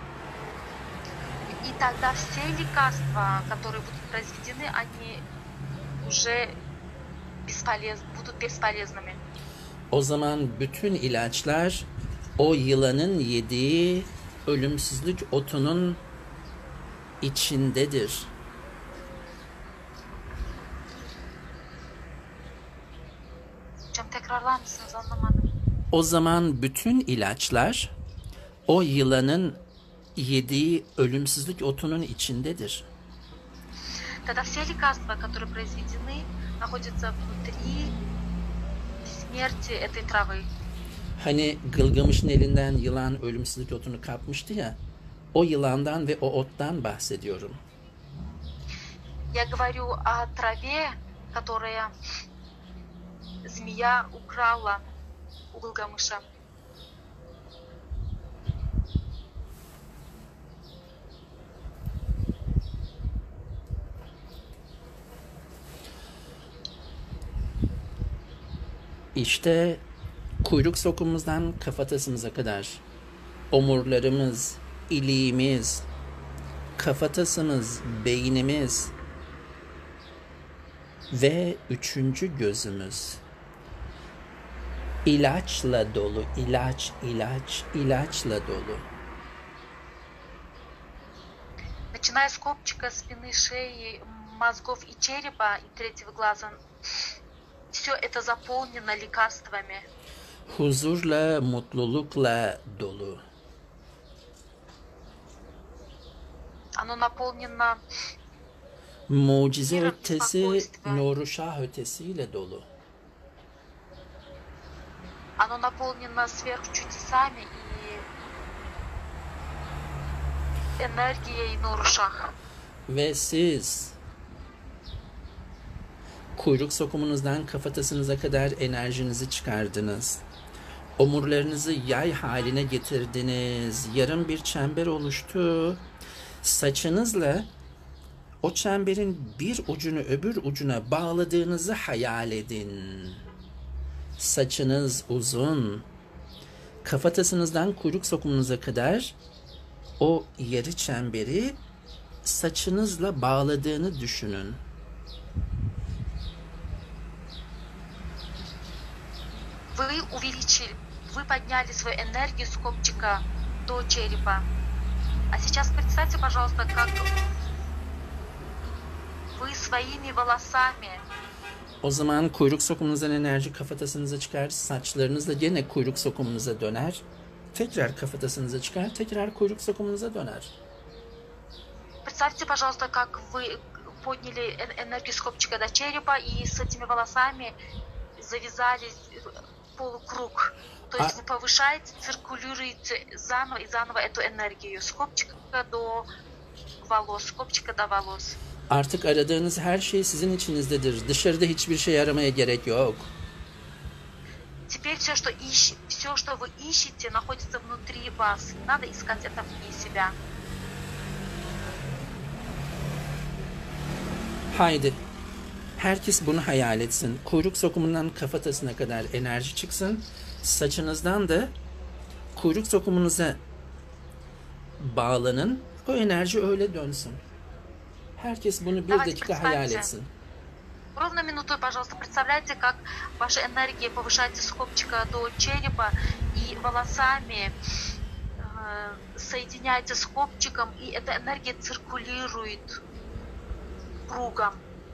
И тогда все лекарства, которые будут произведены, они уже бесполез... будут бесполезными. O zaman bütün ilaçlar o yılanın yediği ölümsüzlük otunun içindedir. Hocam tekrarlar mısınız? Anlamadım. O zaman bütün ilaçlar o yılanın yediği ölümsüzlük otunun içindedir. Тогда все лекарства, которые произведены, находятся внутри смерти этой травы. Hani Gılgamış'ın elinden yılan ölümsüzlük otunu kapmıştı ya, o yılandan ve o ottan bahsediyorum. Я говорю о траве, которая змея украла у Гылгамыша. İşte kuyruk sokumumuzdan kafatasımıza kadar omurlarımız, iliğimiz, kafatasımız, beynimiz ve üçüncü gözümüz ilaçla dolu, ilaç, ilaç, ilaçla dolu. Начиная с копчика, спины, шеи, мозгов и черепа, и третьего глаза, все это заполнено лекарствами. Huzurla, mutlulukla dolu. Оно наполнено Mucize Mira, ötesi, spokojstva. nuru şah ötesiyle dolu. Оно наполнено сверхчудесами и энергией Нуршах. Ve siz kuyruk sokumunuzdan kafatasınıza kadar enerjinizi çıkardınız. Omurlarınızı yay haline getirdiniz. Yarım bir çember oluştu. Saçınızla o çemberin bir ucunu öbür ucuna bağladığınızı hayal edin. Saçınız uzun. Kafatasınızdan kuyruk sokumunuza kadar o yarı çemberi saçınızla bağladığını düşünün. Вы увеличили, вы подняли свою энергию с копчика до черепа. А сейчас представьте, пожалуйста, как вы своими волосами O zaman kuyruk sokumunuzdan enerji kafatasınıza çıkar, saçlarınızla gene kuyruk sokumunuza döner. Tekrar kafatasınıza çıkar, tekrar kuyruk sokumunuza döner. Представьте, пожалуйста, как вы подняли энергию с копчика до черепа и с этими волосами завязали полукруг. То есть А... вы повышаете, циркулируете заново и заново эту энергию с копчика до волос, с копчика до волос. Artık aradığınız her şey sizin içinizdedir. Dışarıda hiçbir şey aramaya gerek yok. Теперь все, что ищете, все, что вы ищете, находится внутри вас. Не надо искать это вне себя. Haydi. Herkes bunu hayal etsin. Kuyruk sokumundan kafatasına kadar enerji çıksın. Saçınızdan da kuyruk sokumunuza bağlanın. O enerji öyle dönsün. Herkes bunu bir Давайте dakika hayal представьте. etsin. Ровно минуту, пожалуйста, представляйте, как ваша энергия повышается с копчика до черепа и волосами э, соединяется с копчиком, и эта энергия циркулирует кругом.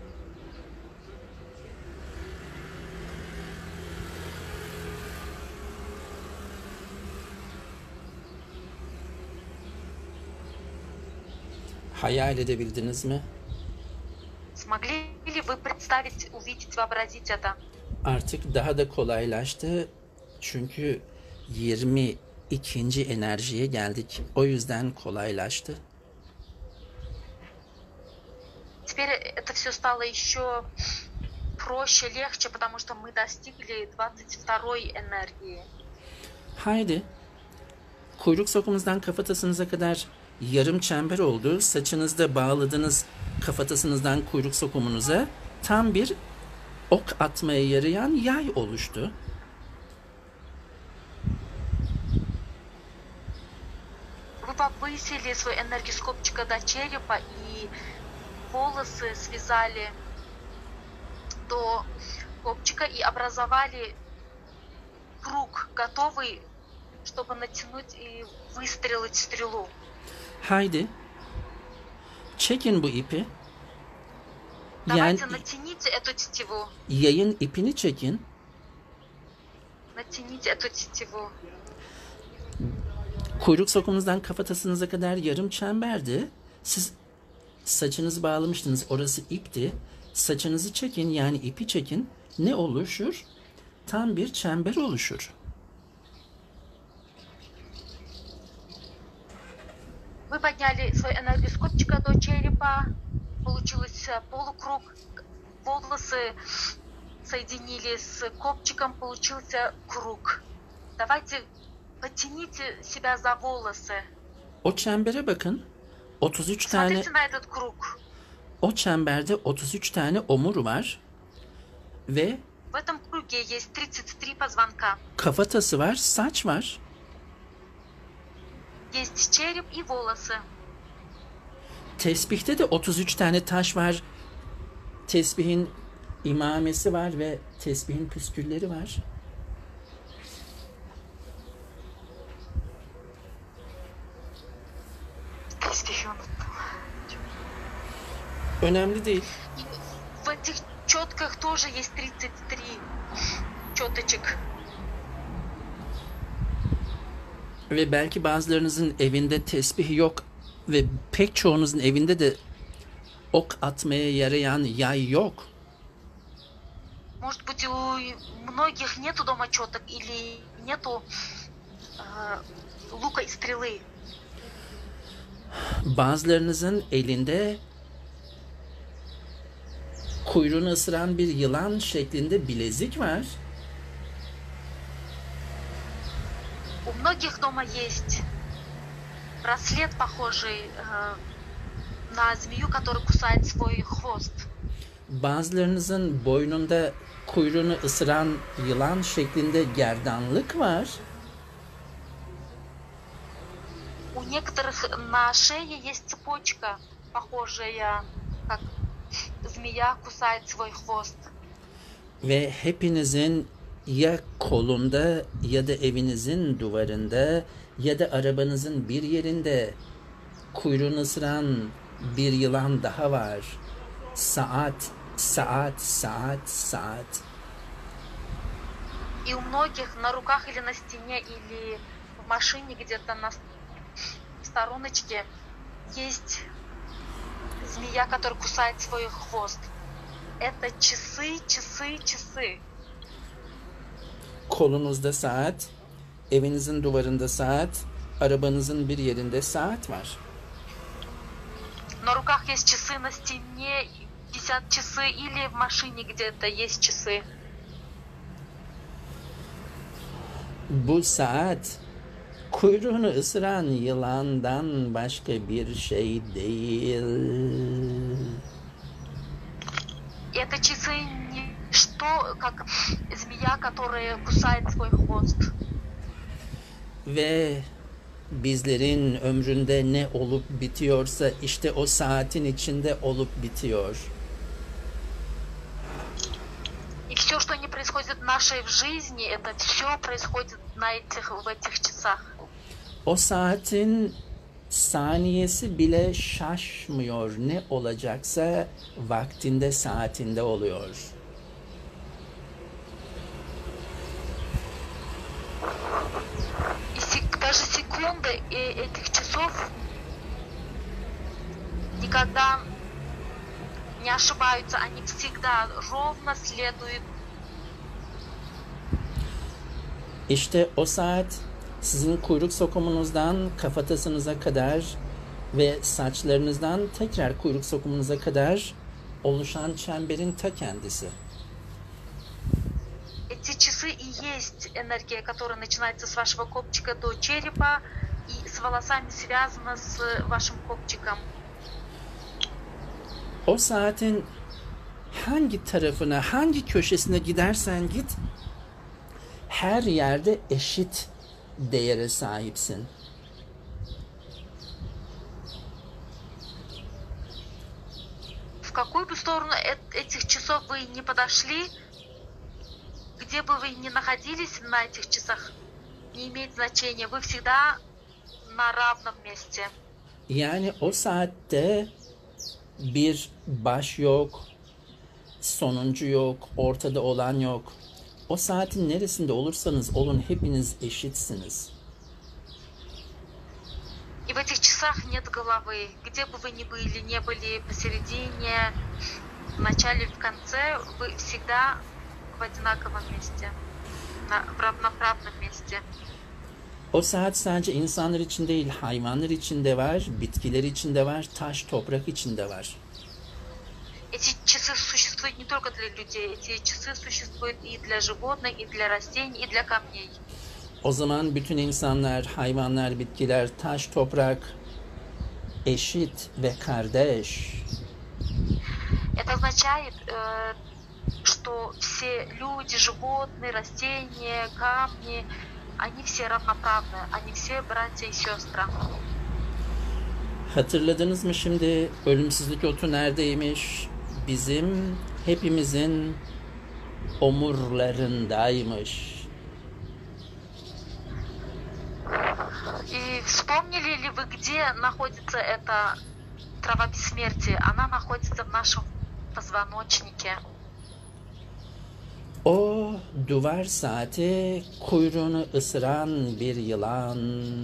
Hayal edebildiniz mi? Смогли ли вы представить, увидеть, вообразить это? Artık daha da kolaylaştı. Çünkü yirmi ikinci enerjiye geldik. O yüzden kolaylaştı. Теперь это все стало еще проще, легче, потому что мы достигли двадцать второй энергии. Haydi. Kuyruk sokumuzdan kafatasınıza kadar yarım çember oldu. Saçınızda bağladığınız kafatasınızdan kuyruk sokumunuza tam bir ok atmaya yarayan yay oluştu. Вы повысили свою энергию с копчика до черепа и волосы связали до копчика и образовали круг, готовый, чтобы натянуть и выстрелить стрелу. Haydi. Çekin bu ipi. Давайте Yani натяните эту тетиву. yayın ipini çekin. Натяните эту тетиву. Kuyruk sokumunuzdan kafatasınıza kadar yarım çemberdi. Siz saçınızı bağlamıştınız. Orası ipti. Saçınızı çekin, yani ipi çekin. Ne oluşur? Tam bir çember oluşur. Вы подняли свою энергию с копчика до черепа. Получился полукруг. Волосы соединили с копчиком. Получился круг. Давайте потяните себя за волосы. O çembere bakın. otuz üç tane Смотрите на этот круг. o çemberde otuz üç tane omur var ve В этом круге есть тридцать три позвонка. kafatası var, saç var. Есть череп и волосы. Tesbihte de otuz üç tane taş var. Tesbihin imamesi var ve tesbihin püskülleri var. Önemli değil. И в этих четках тоже есть тридцать три четочек. Ve belki bazılarınızın evinde tesbih yok ve pek çoğunuzun evinde de ok atmaya yarayan yay yok. Может быть, у многих нету дома четок или нету э, лука и стрелы. Bazılarınızın elinde kuyruğunu ısıran bir yılan şeklinde bilezik var. У многих дома есть браслет, похожий э, на змею, который кусает свой хвост. Bazılarınızın boynunda kuyruğunu ısıran yılan şeklinde gerdanlık var. У некоторых на шее есть цепочка, похожая, как змея кусает свой хвост. Ve hepinizin ya kolunda ya da evinizin duvarında ya da arabanızın bir yerinde kuyruğunu ısıran bir yılan daha var. Saat, saat, saat, saat. И у многих на руках или на стене, или в машине где-то на стороночке есть змея, которая кусает свой хвост. Это часы, часы, часы. Kolunuzda saat, evinizin duvarında saat, arabanızın bir yerinde saat var. На руках есть часы, на стене висят часы, или в машине где-то есть часы. Bu saat kuyruğunu ısıran yılandan başka bir şey değil. Это часы не что, как змея, которая кусает свой хвост. Ve bizlerin ömründe ne olup bitiyorsa işte o saatin içinde olup bitiyor. И все, что не происходит в нашей жизни, это все происходит на этих, в этих часах. O saatin saniyesi bile şaşmıyor. Ne olacaksa vaktinde, saatinde oluyor. И сек- даже секунды э- этих часов никогда не ошибаются, они всегда ровно следуют. İşte o saat sizin kuyruk sokumunuzdan kafatasınıza kadar ve saçlarınızdan tekrar kuyruk sokumunuza kadar oluşan çemberin ta kendisi. Эти часы и есть энергия, которая начинается с вашего копчика до черепа и с волосами связана с вашим копчиком. O saatin hangi tarafına, hangi köşesine gidersen git, her yerde eşit değere sahipsin. В какую бы сторону э- этих часов вы ни подошли, где бы вы ни находились на этих часах, не имеет значения. Вы всегда на равном месте. Yani o saatte bir baş yok, sonuncu yok, ortada olan yok. O saatin neresinde olursanız olun hepiniz eşitsiniz. И в этих часах нет головы. Где бы вы ни были, не были посередине, в начале, в конце, вы всегда в одинаковом месте, на- в равноправном месте. O saat sadece insanlar için değil, hayvanlar için de var, bitkiler için de var, taş, toprak için de var. Эти часы существуют не только для людей, эти часы существуют и для животных, и для растений, и для камней. O zaman bütün insanlar, hayvanlar, bitkiler, taş, toprak eşit ve kardeş. Это означает, э, что все люди, животные, растения, камни, они все равноправны, они все братья и сестры. Hatırladınız mı şimdi ölümsüzlük otu neredeymiş? Bizim hepimizin omurlarındaymış. И вспомнили ли вы, где находится это трава бессмертия, она находится в нашем позвоночнике. O duvar saati kuyruğunu ısıran bir yılan.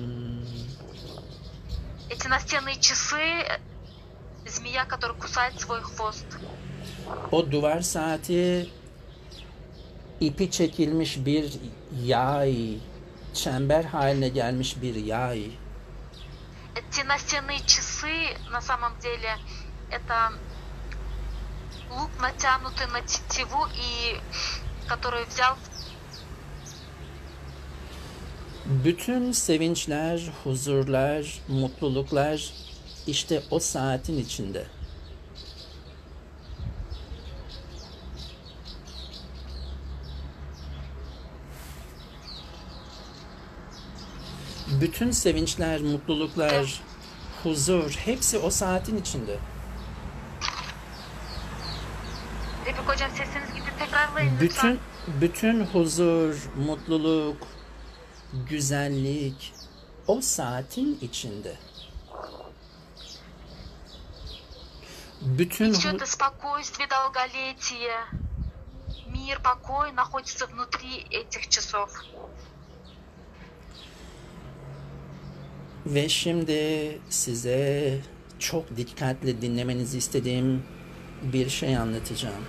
Эти настенные часы, змея, которая кусает свой хвост. O duvar saati ipi çekilmiş bir yay, çember haline gelmiş bir yay. Эти настенные часы, на самом деле, это лук, натянутый на тетиву, и который взял. Bütün sevinçler, huzurlar, mutluluklar işte o saatin içinde. Bütün sevinçler, mutluluklar, huzur hepsi o saatin içinde. Refik hocam sesiniz gitti, tekrarlayın lütfen. Bütün bütün huzur, mutluluk, güzellik o saatin içinde. Bütün Все это спокойствие, долголетие, мир, покой находится внутри этих часов. Ve şimdi size çok dikkatli dinlemenizi istediğim bir şey anlatacağım.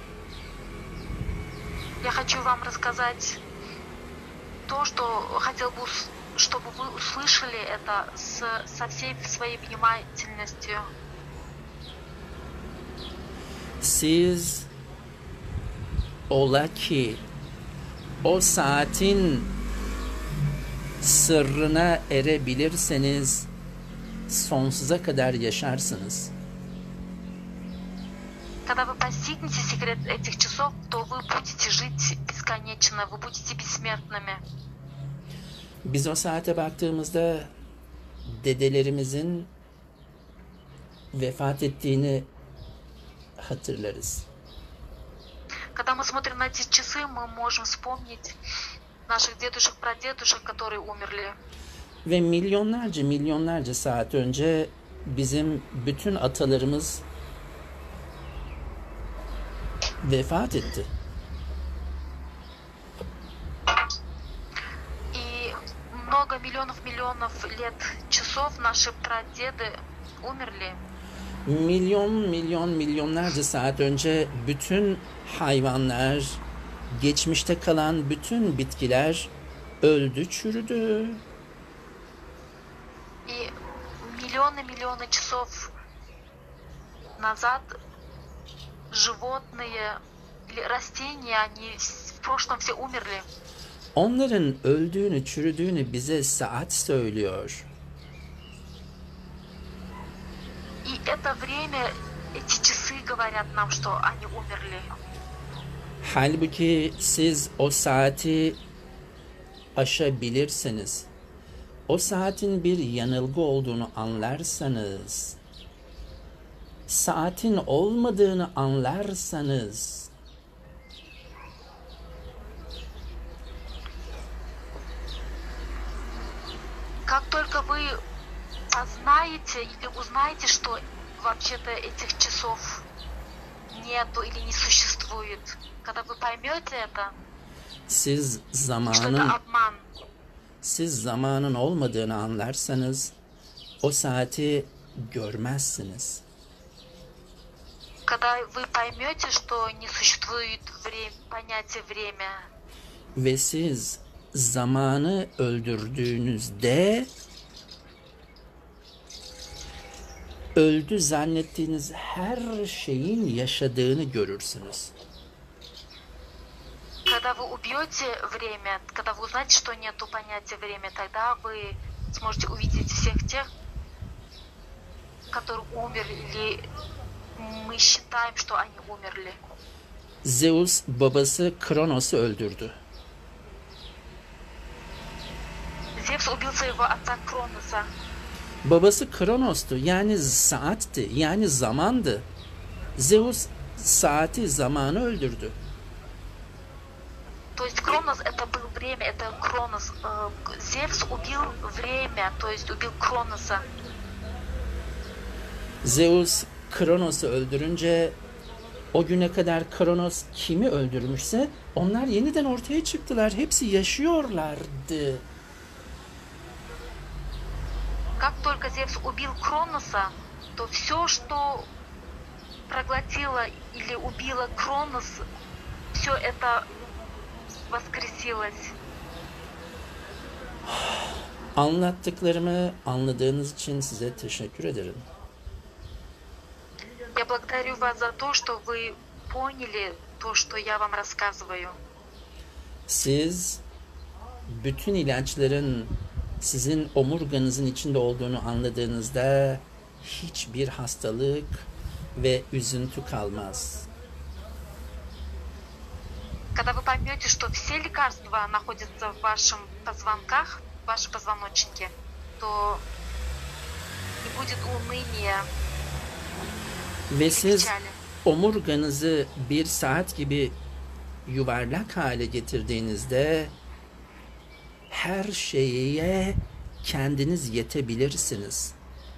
Я хочу вам рассказать то, что хотел бы, чтобы вы услышали это с, со всей своей внимательностью. Siz ola ki o saatin sırrına erebilirseniz sonsuza kadar yaşarsınız. Когда вы постигнете секрет этих часов, то вы будете жить бесконечно, вы будете бессмертными. Biz o saate baktığımızda dedelerimizin vefat ettiğini hatırlarız. Когда мы смотрим на эти часы, мы можем вспомнить наших дедушек, прадедушек, которые умерли. Ve milyonlarca milyonlarca saat önce bizim bütün atalarımız vefat etti. И много миллионов миллионов лет часов наши прадеды умерли. Milyon milyon milyonlarca saat önce bütün hayvanlar, geçmişte kalan bütün bitkiler öldü, çürüdü. И миллионы миллионы часов назад животные или растения, они в прошлом все умерли. Onların öldüğünü, çürüdüğünü bize saat söylüyor. И это время, эти часы говорят нам, что они умерли. Halbuki siz o saati aşabilirseniz, o saatin bir yanılgı olduğunu anlarsanız, saatin olmadığını anlarsanız, Как только вы познаете или узнаете, что вообще-то этих часов нету или не существует, когда вы поймете это, siz что zamanın это обман, siz zamanın olmadığını anlarsanız, o saati görmezsiniz. когда вы поймете, что не существует время, понятие время, Ve siz zamanı öldürdüğünüzde öldü zannettiğiniz her şeyin yaşadığını görürsünüz. когда вы убьете время, когда вы узнаете, что нету понятия время, тогда вы сможете увидеть всех тех, которые умерли, или мы считаем, что они умерли. Zeus babası Kronos'u öldürdü. Зевс убил своего отца Кроноса. Babası Kronos'tu, yani saatti, yani zamandı. Zeus saati, zamanı öldürdü. То есть Кронос это был время, это Кронос. Э, Зевс убил время, то есть убил Кроноса. Zeus Kronos'u öldürünce o güne kadar Kronos kimi öldürmüşse onlar yeniden ortaya çıktılar. Hepsi yaşıyorlardı. Как только Зевс убил Кроноса, то все, что проглотило или убило Кронос, все это воскресилось. Anlattıklarımı anladığınız için size teşekkür ederim. Я благодарю вас за то, что вы поняли то, что я вам рассказываю. Siz bütün ilaçların sizin omurganızın içinde olduğunu anladığınızda hiçbir hastalık ve üzüntü kalmaz. Когда вы поймете, что все лекарства находятся в ваших позвонках, в вашем позвоночнике, то не будет уныния Ve и siz печали. omurganızı bir saat gibi yuvarlak hale getirdiğinizde her şeye kendiniz yetebilirsiniz.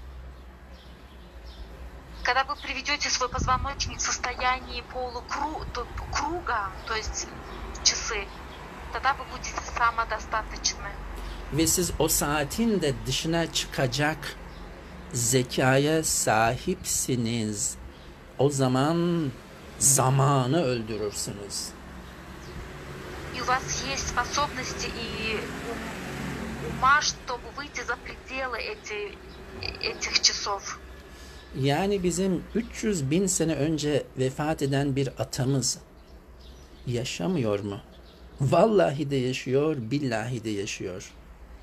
Когда вы приведете свой позвоночник в состоянии полукруга, то есть часы, тогда вы будете самодостаточны. Ve siz o saatin de dışına çıkacak zekaya sahipsiniz. O zaman zamanı öldürürsünüz. И у вас есть способности и ума, чтобы выйти за пределы эти, этих часов. Yani bizim üç yüz bin sene önce vefat eden bir atamız yaşamıyor mu? Vallahi de yaşıyor, billahi de yaşıyor.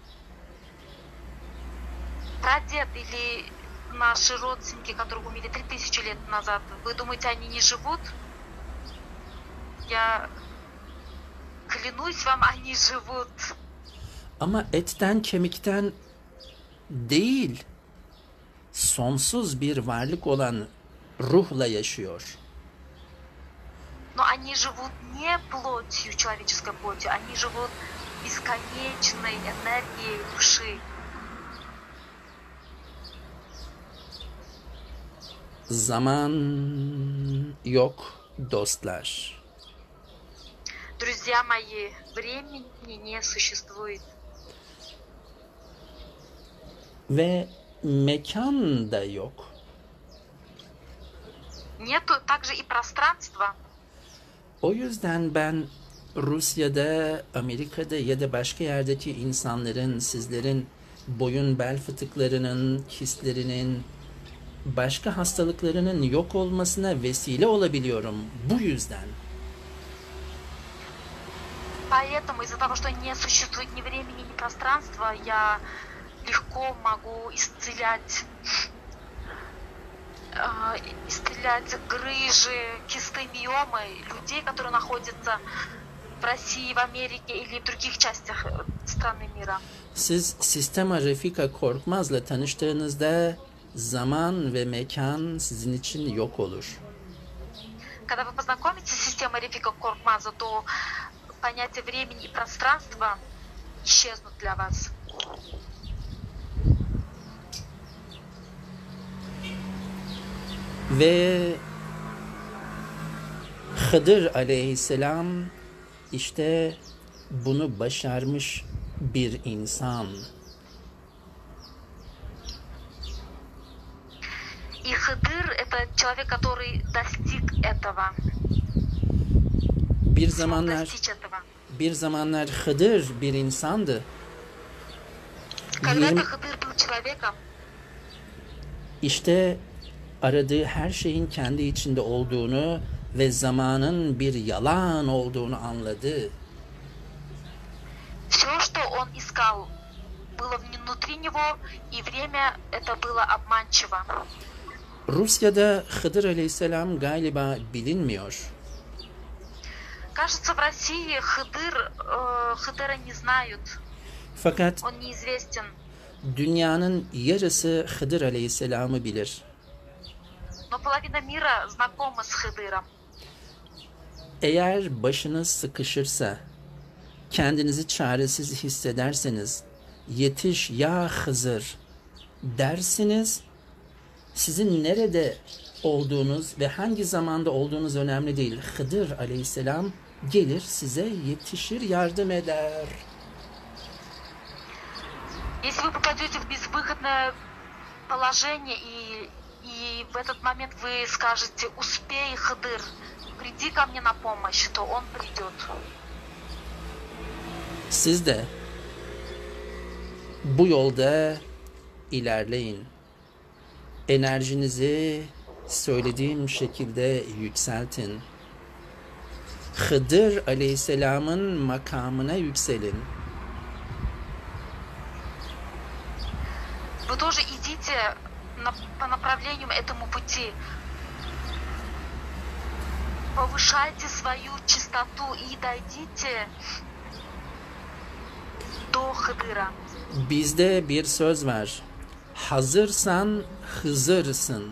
Прадед или наши родственники, которые умерли три тысячи лет назад, вы думаете, они не живут? Я клянусь вам, они живут. Ama etten kemikten değil, sonsuz bir varlık olan ruhla yaşıyor. Но они живут не плотью, человеческой плотью, они живут бесконечной энергией души. Zaman yok dostlar. Друзья мои, времени не существует. Ve mekan da yok. Нету также и пространства. O yüzden ben Rusya'da, Amerika'da ya da başka yerdeki insanların, sizlerin boyun bel fıtıklarının, kistlerinin, başka hastalıklarının yok olmasına vesile olabiliyorum. Bu yüzden. Поэтому из-за того, что не существует ни времени, ни пространства, я легко могу исцелять, э, исцелять грыжи, кисты, миомы людей, которые находятся в России, в Америке или в других частях страны мира. Siz Sistema Refika Korkmaz'la tanıştığınızda zaman ve mekan sizin için yok olur. Когда вы познакомитесь с системой Рефика Коркмаза, то понятия времени и пространства исчезнут для вас. Ve Hıdır aleyhisselam işte bunu başarmış bir insan. И Хыдыр — это человек, который достиг этого. Bir Смог zamanlar достичь этого. bir zamanlar Hıdır bir insandı. Когда-то Yirmi- Хыдыр был человеком, İşte aradığı her şeyin kendi içinde olduğunu ve zamanın bir yalan olduğunu anladı. все, что он искал, было внутри него, и время это было обманчиво. Rusya'da Hıdır aleyhisselam galiba bilinmiyor. Кажется, в России Хыдыр, э, Хыдыра не знают, Fakat он неизвестен. dünyanın yarısı Hıdır aleyhisselamı bilir. Но половина мира знакома с Хыдыром. Eğer başınız sıkışırsa, kendinizi çaresiz hissederseniz, yetiş ya Hızır dersiniz, Sizin nerede olduğunuz ve hangi zamanda olduğunuz önemli değil. Hıdır aleyhisselam gelir size yetişir, yardım eder. Если вы попадете в безвыходное положение и, и в этот момент вы скажете «Успей, Хыдыр, приди ко мне на помощь», то он придет. Siz de bu yolda ilerleyin. Enerjinizi söylediğim şekilde yükseltin. Hıdır aleyhisselamın makamına yükselin. Вы тоже идите на, по направлению этому пути. Повышайте свою чистоту и дойдите до Хыдыра. Bizde bir söz var. Hazırsan Hızırsın.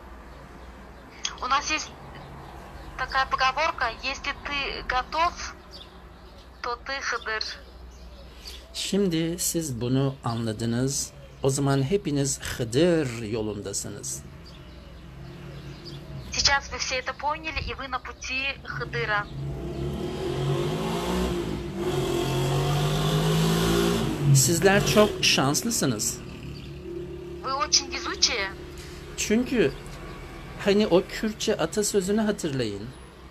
У нас есть такая поговорка: если ты готов, то ты Хыдыр. Şimdi siz bunu anladınız. O zaman hepiniz Hıdır yolundasınız. Сейчас вы все это поняли, и вы на пути Хыдыра. Sizler çok şanslısınız. Вы очень везучие. Çünkü hani o Kürtçe atasözünü hatırlayın.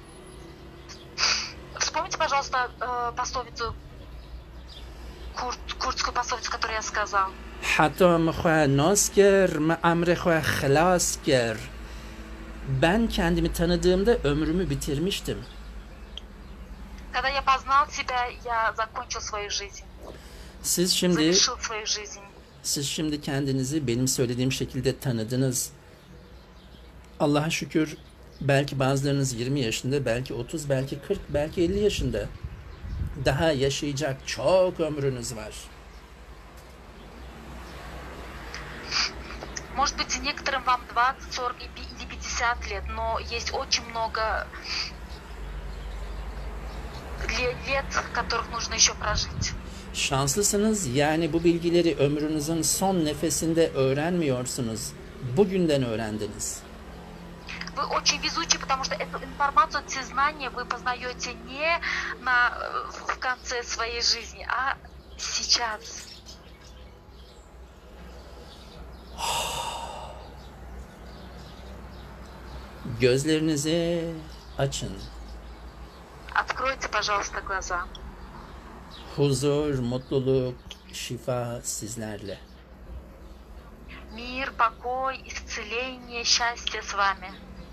Вспомните, пожалуйста, э, пословицу, курд, курдскую пословицу, которую я сказал. Hatta mıhva nasker, mı amrıhva hılasker. Ben kendimi tanıdığımda ömrümü bitirmiştim. Когда я познал себя, я закончил свою жизнь. Siz şimdi, Завершил свою жизнь. siz şimdi kendinizi benim söylediğim şekilde tanıdınız. Allah'a şükür belki bazılarınız yirmi yaşında, belki otuz, belki kırk, belki elli yaşında. Daha yaşayacak çok ömrünüz var. Может быть, некоторым вам двадцать, сорок или пятьдесят лет, но есть очень много лет, которых нужно еще прожить. Şanslısınız, yani bu bilgileri ömrünüzün son nefesinde öğrenmiyorsunuz. Bugünden öğrendiniz. Вы очень везучи, потому что эту информацию, эти знания вы познаете не на, в конце своей жизни, а сейчас. Gözlerinizi açın. Откройте, пожалуйста, глаза. Huzur, mutluluk, şifa sizlerle. Мир, покой, исцеление, счастье с вами.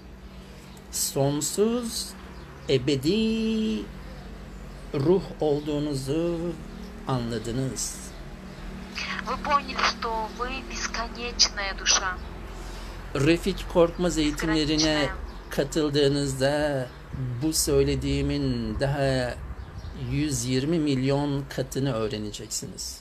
Sonsuz, ebedi ruh olduğunuzu anladınız. Вы поняли, что вы бесконечная душа. Refik Korkmaz eğitimlerine katıldığınızda bu söylediğimin daha yüz yirmi milyon katını öğreneceksiniz.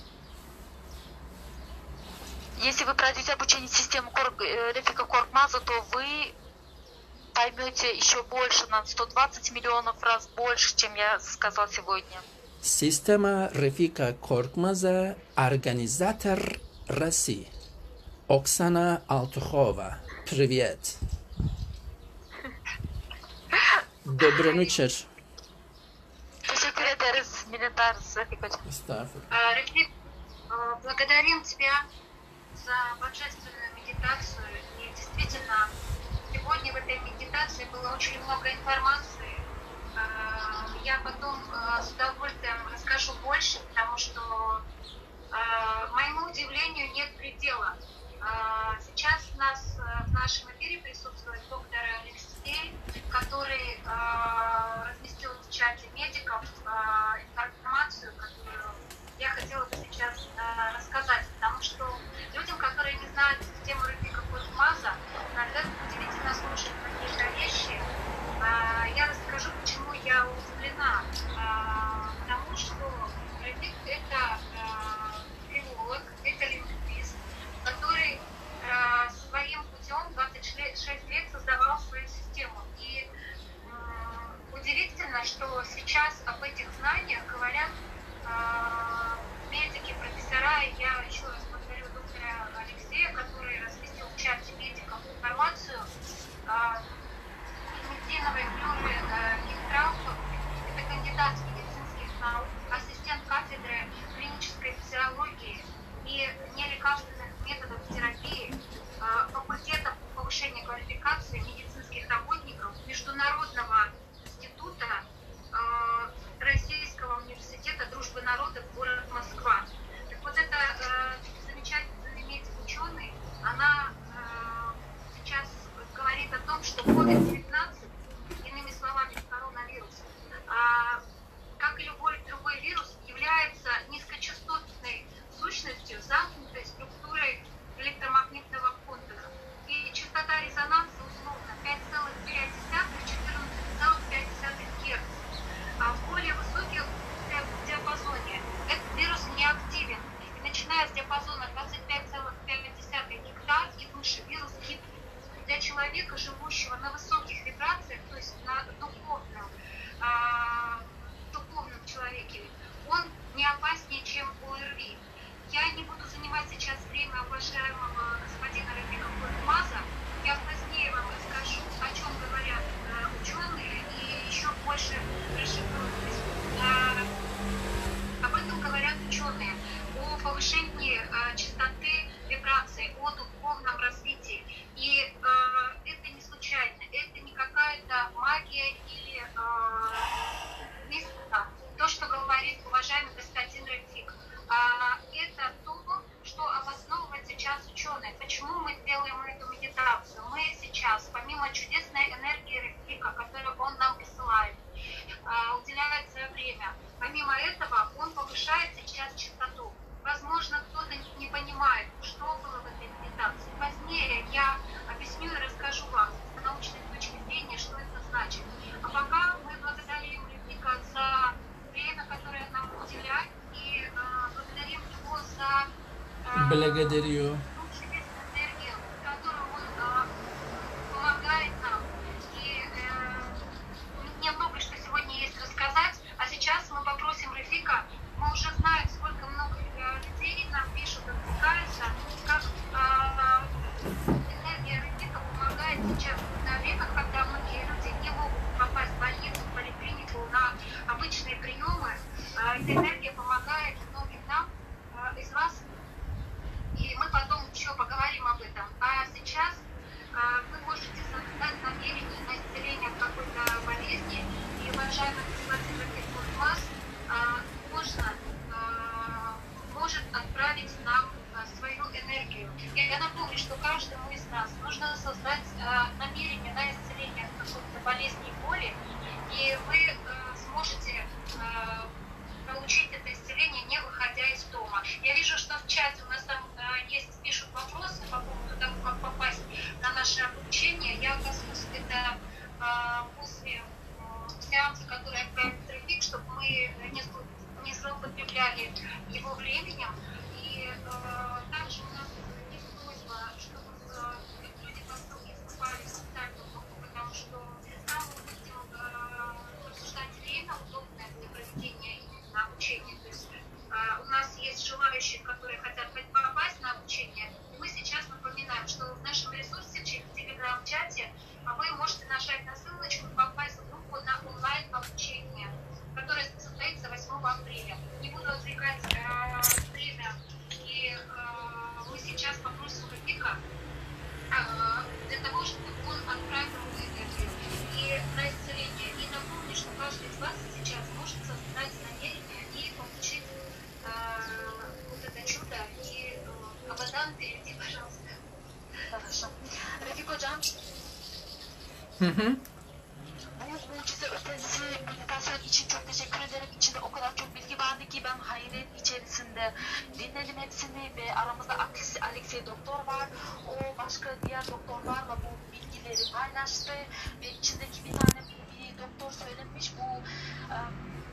Если вы пройдете обучение системы Корг, Рефика Коркмаза, то вы поймете еще больше, на сто двадцать миллионов раз больше, чем я сказал сегодня. Sistema Refika Korkmaz'a organizator Rasi. Oksana Altukhova. Привет. Добраночер. Teşekkür ederiz. Minnettarız Refik Hocam. Estağfurullah. Рефик, благодарим тебя за божественную медитацию. И действительно, сегодня в этой медитации было очень много информации. Я потом с удовольствием расскажу больше, потому что моему удивлению нет предела. Сейчас у нас в нашем эфире присутствует доктор Алексей, который разместил в чате медиков информацию, которую я хотела бы сейчас рассказать, потому что людям, которые не знают систему Рефика Коркмаза, иногда удивительно слушать какие-то вещи. Я расскажу, почему я удивлена. Потому что Рефик — это филолог, это лингвист, который своим путем двадцать шесть лет создавал свою систему. И удивительно, что сейчас об этих знаниях говорят медики, профессора. И я еще раз благодарю доктора Алексея, который разместил в сообщать медикам информацию. Мединовой Флюры Гентрауфа, это кандидат медицинских наук, ассистент кафедры клинической физиологии и нелекарственных методов терапии факультета повышения квалификации медицинских работников Международного института Российского университета дружбы народов, город Москва. Так вот, это замечательный медик-ученый, она сейчас говорит о том, что ковид девятнадцать, иными словами, коронавирус, как и любой другой вирус, является низкочастотной сущностью, замкнутой структурой электромагнитного контура. И частота резонанса условно пять целых пять десятых — четырнадцать целых пять десятых Гц. А в более высоких диапазоне этот вирус не активен. И начиная с диапазона двадцать пять целых пять десятых гектар и выше, вирус гибнет. Для человека, живущего на высоких вибрациях, то есть на духовном, э, духовном человеке, он не опаснее, чем ОРВИ. Я не буду занимать сейчас время уважаемого господина Рафика Кортмаза. Я позднее вам расскажу, о чем говорят э, ученые, и еще больше расшифруюсь. Э, об этом говорят ученые, о повышении э, частоты вибраций, о духовном развитии. И э, это не случайно, это не какая-то магия или э, мистика. То, что говорит уважаемый господин Рафик, э, это то, что обосновывает сейчас ученые. Почему мы делаем эту медитацию? Мы сейчас, помимо чудесной энергии Рафика, которую он нам присылает, э, уделяет свое время, помимо этого он повышает сейчас частоту. Возможно, кто-то не понимает, что было в этой медитации. Позднее я объясню и расскажу вам с научной точки зрения, что это значит. А пока мы благодарим Рафика за время, которое нам уделяет, и э, благодарим его за э, Благодарю. энергию, которую он э, помогает нам. И э, мне много что сегодня есть рассказать, а сейчас мы попросим Рафика. Мы уже знаем, сколько много людей нам пишут, откликаются, как э, энергия Рафика помогает сейчас на время, когда многие люди не могут попасть в больницу, в поликлинику, на обычные приемы. Э, эта энергия помогает многим нам э, из вас, и мы потом еще поговорим об этом. А сейчас э, вы можете создать намерение на исцеление какой-то болезни, и уважаемый господин Рафик Кортмаз можно, может отправить нам свою энергию. Я напомню, что каждому из нас нужно создать намерение на исцеление от какой-то болезни и боли, и вы сможете получить это исцеление, не выходя из дома. Я вижу, что в чате у нас там есть, пишут вопросы по поводу того, как попасть на наше обучение. Я коснусь это после сеанса, который отправит Рафик, чтобы мы не не злоупотребляли его временем. И э, также у нас есть просьба, чтобы э, люди поступали в социальную группу, потому что там мы будем э, обсуждать время, удобное для проведения именно обучения. То есть э, у нас есть желающие, которые хотят попасть на обучение. И мы сейчас напоминаем, что в нашем ресурсе, в телеграм-чате, вы можете нажать на ссылочку и попасть в группу на онлайн-обучение, которая состоится восьмого апреля. Не буду отвлекать э, время, и э, мы сейчас попросим Рафика э, для того, чтобы он отправил энергию и на исцеление. И напомню, что каждый из вас сейчас может создать намерение и получить э, вот это чудо. И э, Абадан, переведи, пожалуйста. Хорошо. Рафик hocam. Hı hı. Bu mucize ötesi meditasyon için çok teşekkür ederim. İçinde o kadar çok bilgi vardı ki ben hayret içerisinde dinledim hepsini ve aramızda Alexey doktor var. O başka diğer doktorlarla bu bilgileri paylaştı ve içindeki bir tane bir doktor söylemiş bu um,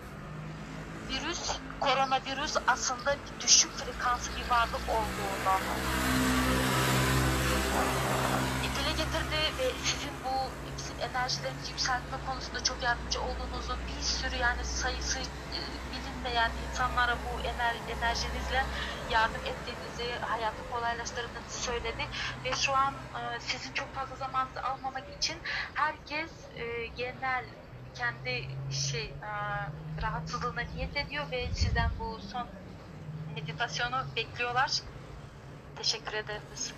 virüs, koronavirüs aslında bir düşük frekanslı bir varlık olduğundan dile getirdi ve sizin bu enerjilerinizi yükseltme konusunda çok yardımcı olduğunuzu, bir sürü yani sayısı e, bilinmeyen insanlara bu ener, enerjinizle yardım ettiğinizi, hayatı kolaylaştırdığınızı söyledi. Ve şu an e, sizin çok fazla zamanınızı almamak için herkes e, genel kendi şey e, rahatsızlığına niyet ediyor ve sizden bu son meditasyonu bekliyorlar. Teşekkür ederiz.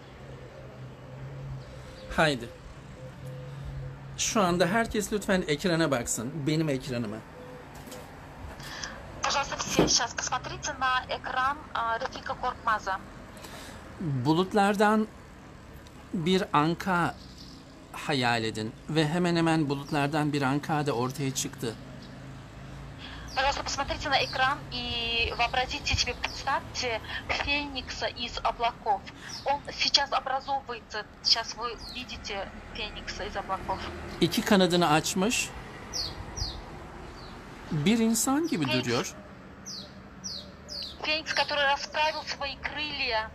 Haydi. Şu anda herkes lütfen ekrana baksın. Benim ekranıma. Пожалуйста, все сейчас посмотрите на экран а, Рафика Коркмаза. Bulutlardan bir anka hayal edin ve hemen hemen bulutlardan bir anka da ortaya çıktı. Пожалуйста, посмотрите на экран и вообразите себе, представьте феникса из облаков. Он сейчас образовывается. Сейчас вы видите феникса из облаков. İki kanadını açmış. Bir insan gibi Феникс, duruyor. Феникс, который расправил свои крылья.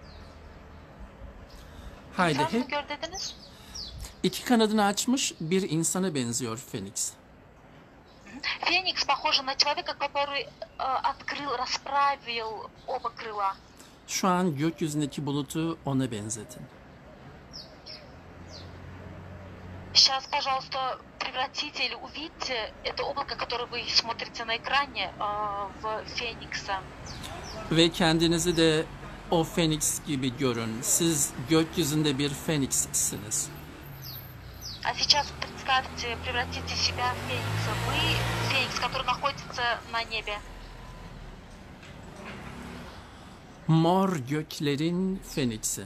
Haydi İnsan mı hep gör dediniz? iki kanadını açmış bir insana benziyor Phoenix. Феникс похож на человека, который э, открыл, расправил оба крыла. Şu an gökyüzündeki bulutu ona benzetin. Сейчас, пожалуйста, превратите или увидите это облако, которое вы смотрите на экране, э, в Феникса. Ve kendinizi de o Phoenix gibi görün. Siz gökyüzünde bir Phoenix'siniz. А сейчас представьте, превратите себя в Феникса. Вы Феникс, который находится на небе. Mor göklerin Phoenix'i.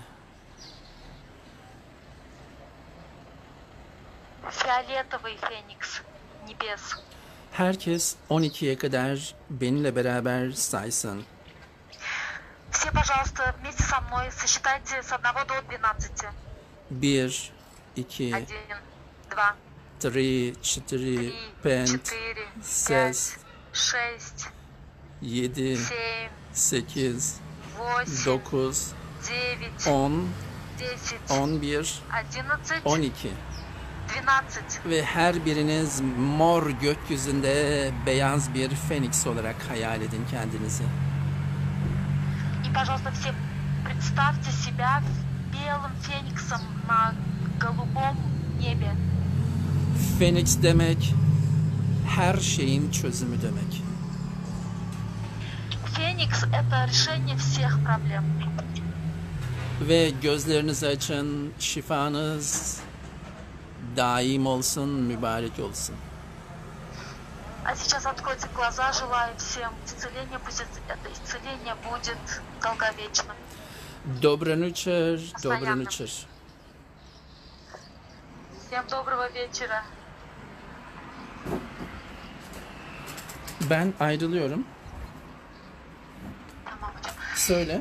Фиолетовый Феникс небес. Herkes on ikiye kadar benimle beraber saysın. Все, пожалуйста, вместе со мной сосчитайте с одного до двенадцати. Bir, iki, Один, два, три, четыре, три, пять, четыре, шесть, пять, шесть, yedi, семь, sekiz, восемь, dokuz, девять, on, десять, on bir, одиннадцать, on iki. двенадцать. Ve her biriniz mor gökyüzünde beyaz bir Phoenix olarak hayal edin kendinizi. И, пожалуйста, все представьте себя белым фениксом на голубом небе. Phoenix demek her şeyin çözümü demek. Феникс — это решение всех проблем. Ve gözlerinizi açın, şifanız daim olsun, mübarek olsun. А сейчас откройте глаза, желаю всем исцеления, пусть это исцеление будет долговечным. Добранучер, добранучер. Всем доброго вечера. Ben ayrılıyorum. Tamam hocam. Söyle.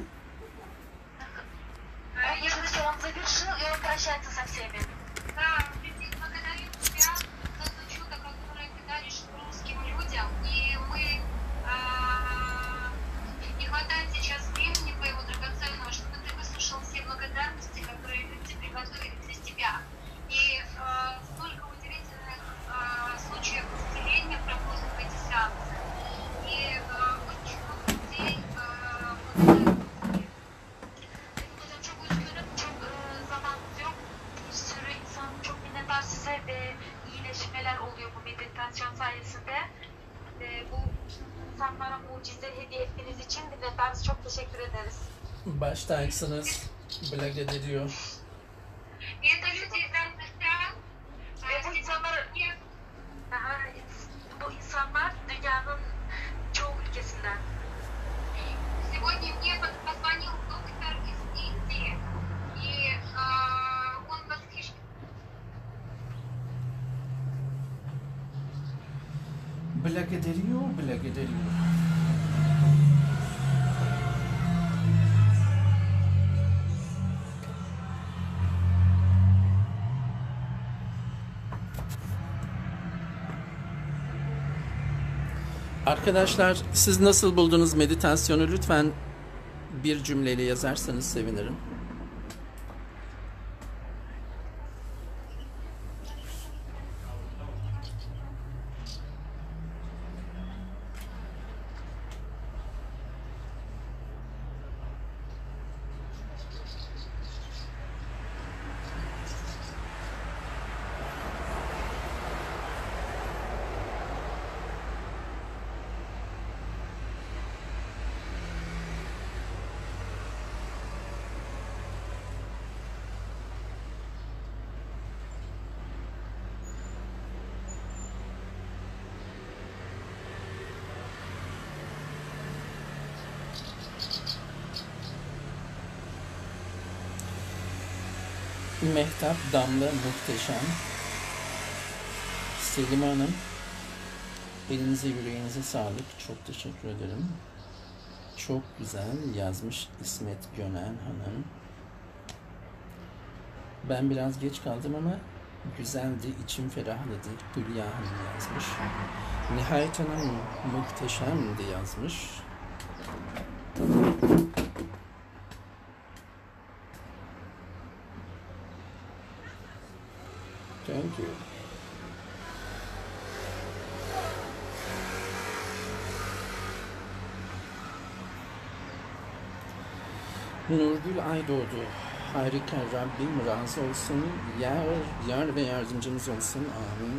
Он уже всё, он завершил, и он прощается со всеми. Да, Президент, благодарю тебя за то чудо, которое ты даришь русским людям. И мы а, не хватает сейчас времени твоего драгоценного, чтобы ты выслушал все благодарности, которые люди приготовили для тебя. И а, столько удивительных а, случаев исцеления проходит в эти сеансы. И а, очень много людей а, вот, Hocam çok üzgünüm, çok e, zamanımız yok. Bir sürü insan çok minnettar size ve iyileşmeler oluyor bu meditasyon sayesinde. E, bu insanlara mucize hediye ettiğiniz için minnettarız. Çok teşekkür ederiz. Baştaysınız. Благодарю. И это люди из разных стран. А, Ve bu insanlar, сегодня Aha, bu insanlar dünyanın çoğu ülkesinden. Сегодня мне под- позвонил доктор из Индии, и а, он восхищен. Благодарю, благодарю. Arkadaşlar, siz nasıl buldunuz meditasyonu? Lütfen bir cümleyle yazarsanız sevinirim. Mehtap Damla muhteşem. Selim Hanım, elinize yüreğinize sağlık. Çok teşekkür ederim. Çok güzel yazmış İsmet Gönen Hanım. Ben biraz geç kaldım ama güzeldi, içim ferahladı. Hülya Hanım yazmış. Nihayet Hanım muhteşemdi yazmış. Thank you. Nurgül Aydoğdu. Harika, Rabbim razı olsun. Yar, yar ve yardımcınız olsun. Amin.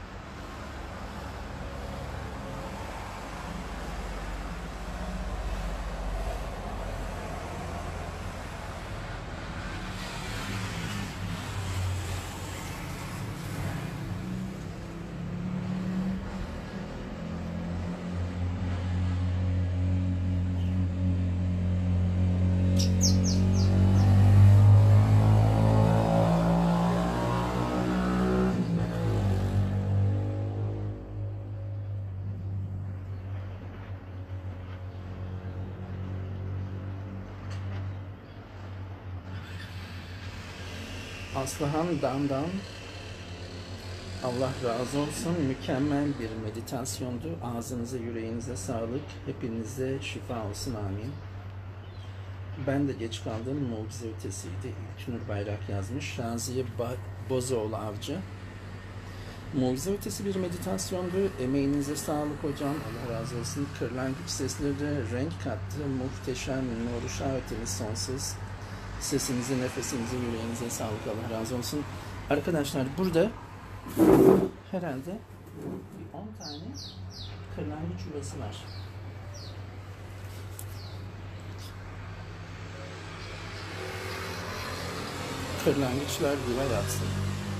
Aslıhan Dandan, Allah razı olsun. Mükemmel bir meditasyondu. Ağzınıza, yüreğinize sağlık. Hepinize şifa olsun. Amin. Ben de geç kaldım. Mucize ötesiydi. İlknur Bayrak yazmış. Şaziye Bozoğlu Avcı. Mucize ötesi bir meditasyondu. Emeğinize sağlık hocam. Allah razı olsun. Kırlangıç sesleri de renk kattı. Muhteşem. Nuru şahitiniz sonsuz. Sesinize, nefesinize, yüreğinize sağlık. Allah razı olsun. Arkadaşlar burada herhalde on tane kırlangıç yuvası var. Kırlangıçlar yuva yapsın.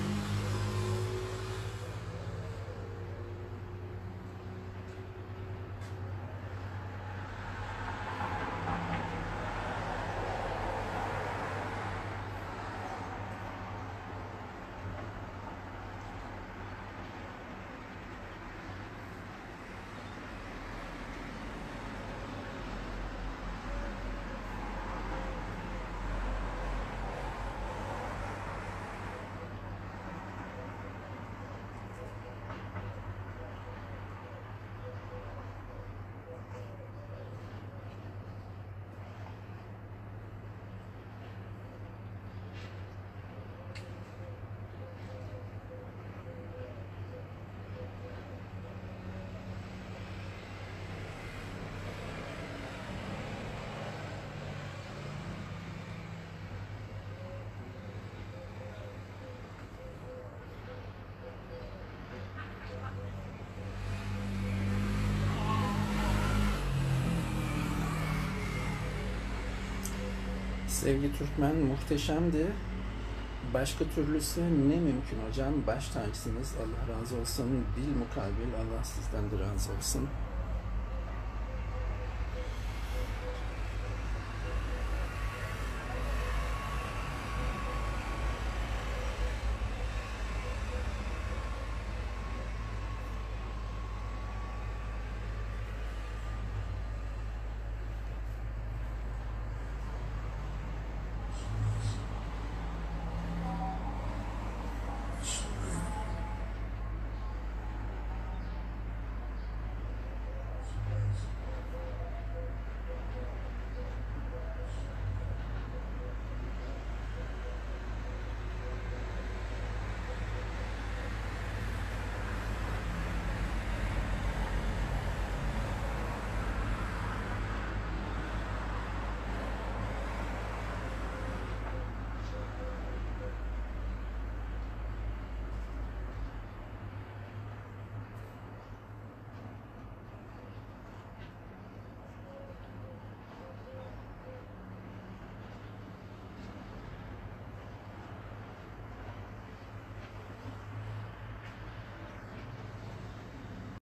Sevgi Türkmen muhteşemdi. Başka türlüsü ne mümkün hocam? Baş tacısınız. Allah razı olsun. Bil mukabil. Allah sizden de razı olsun.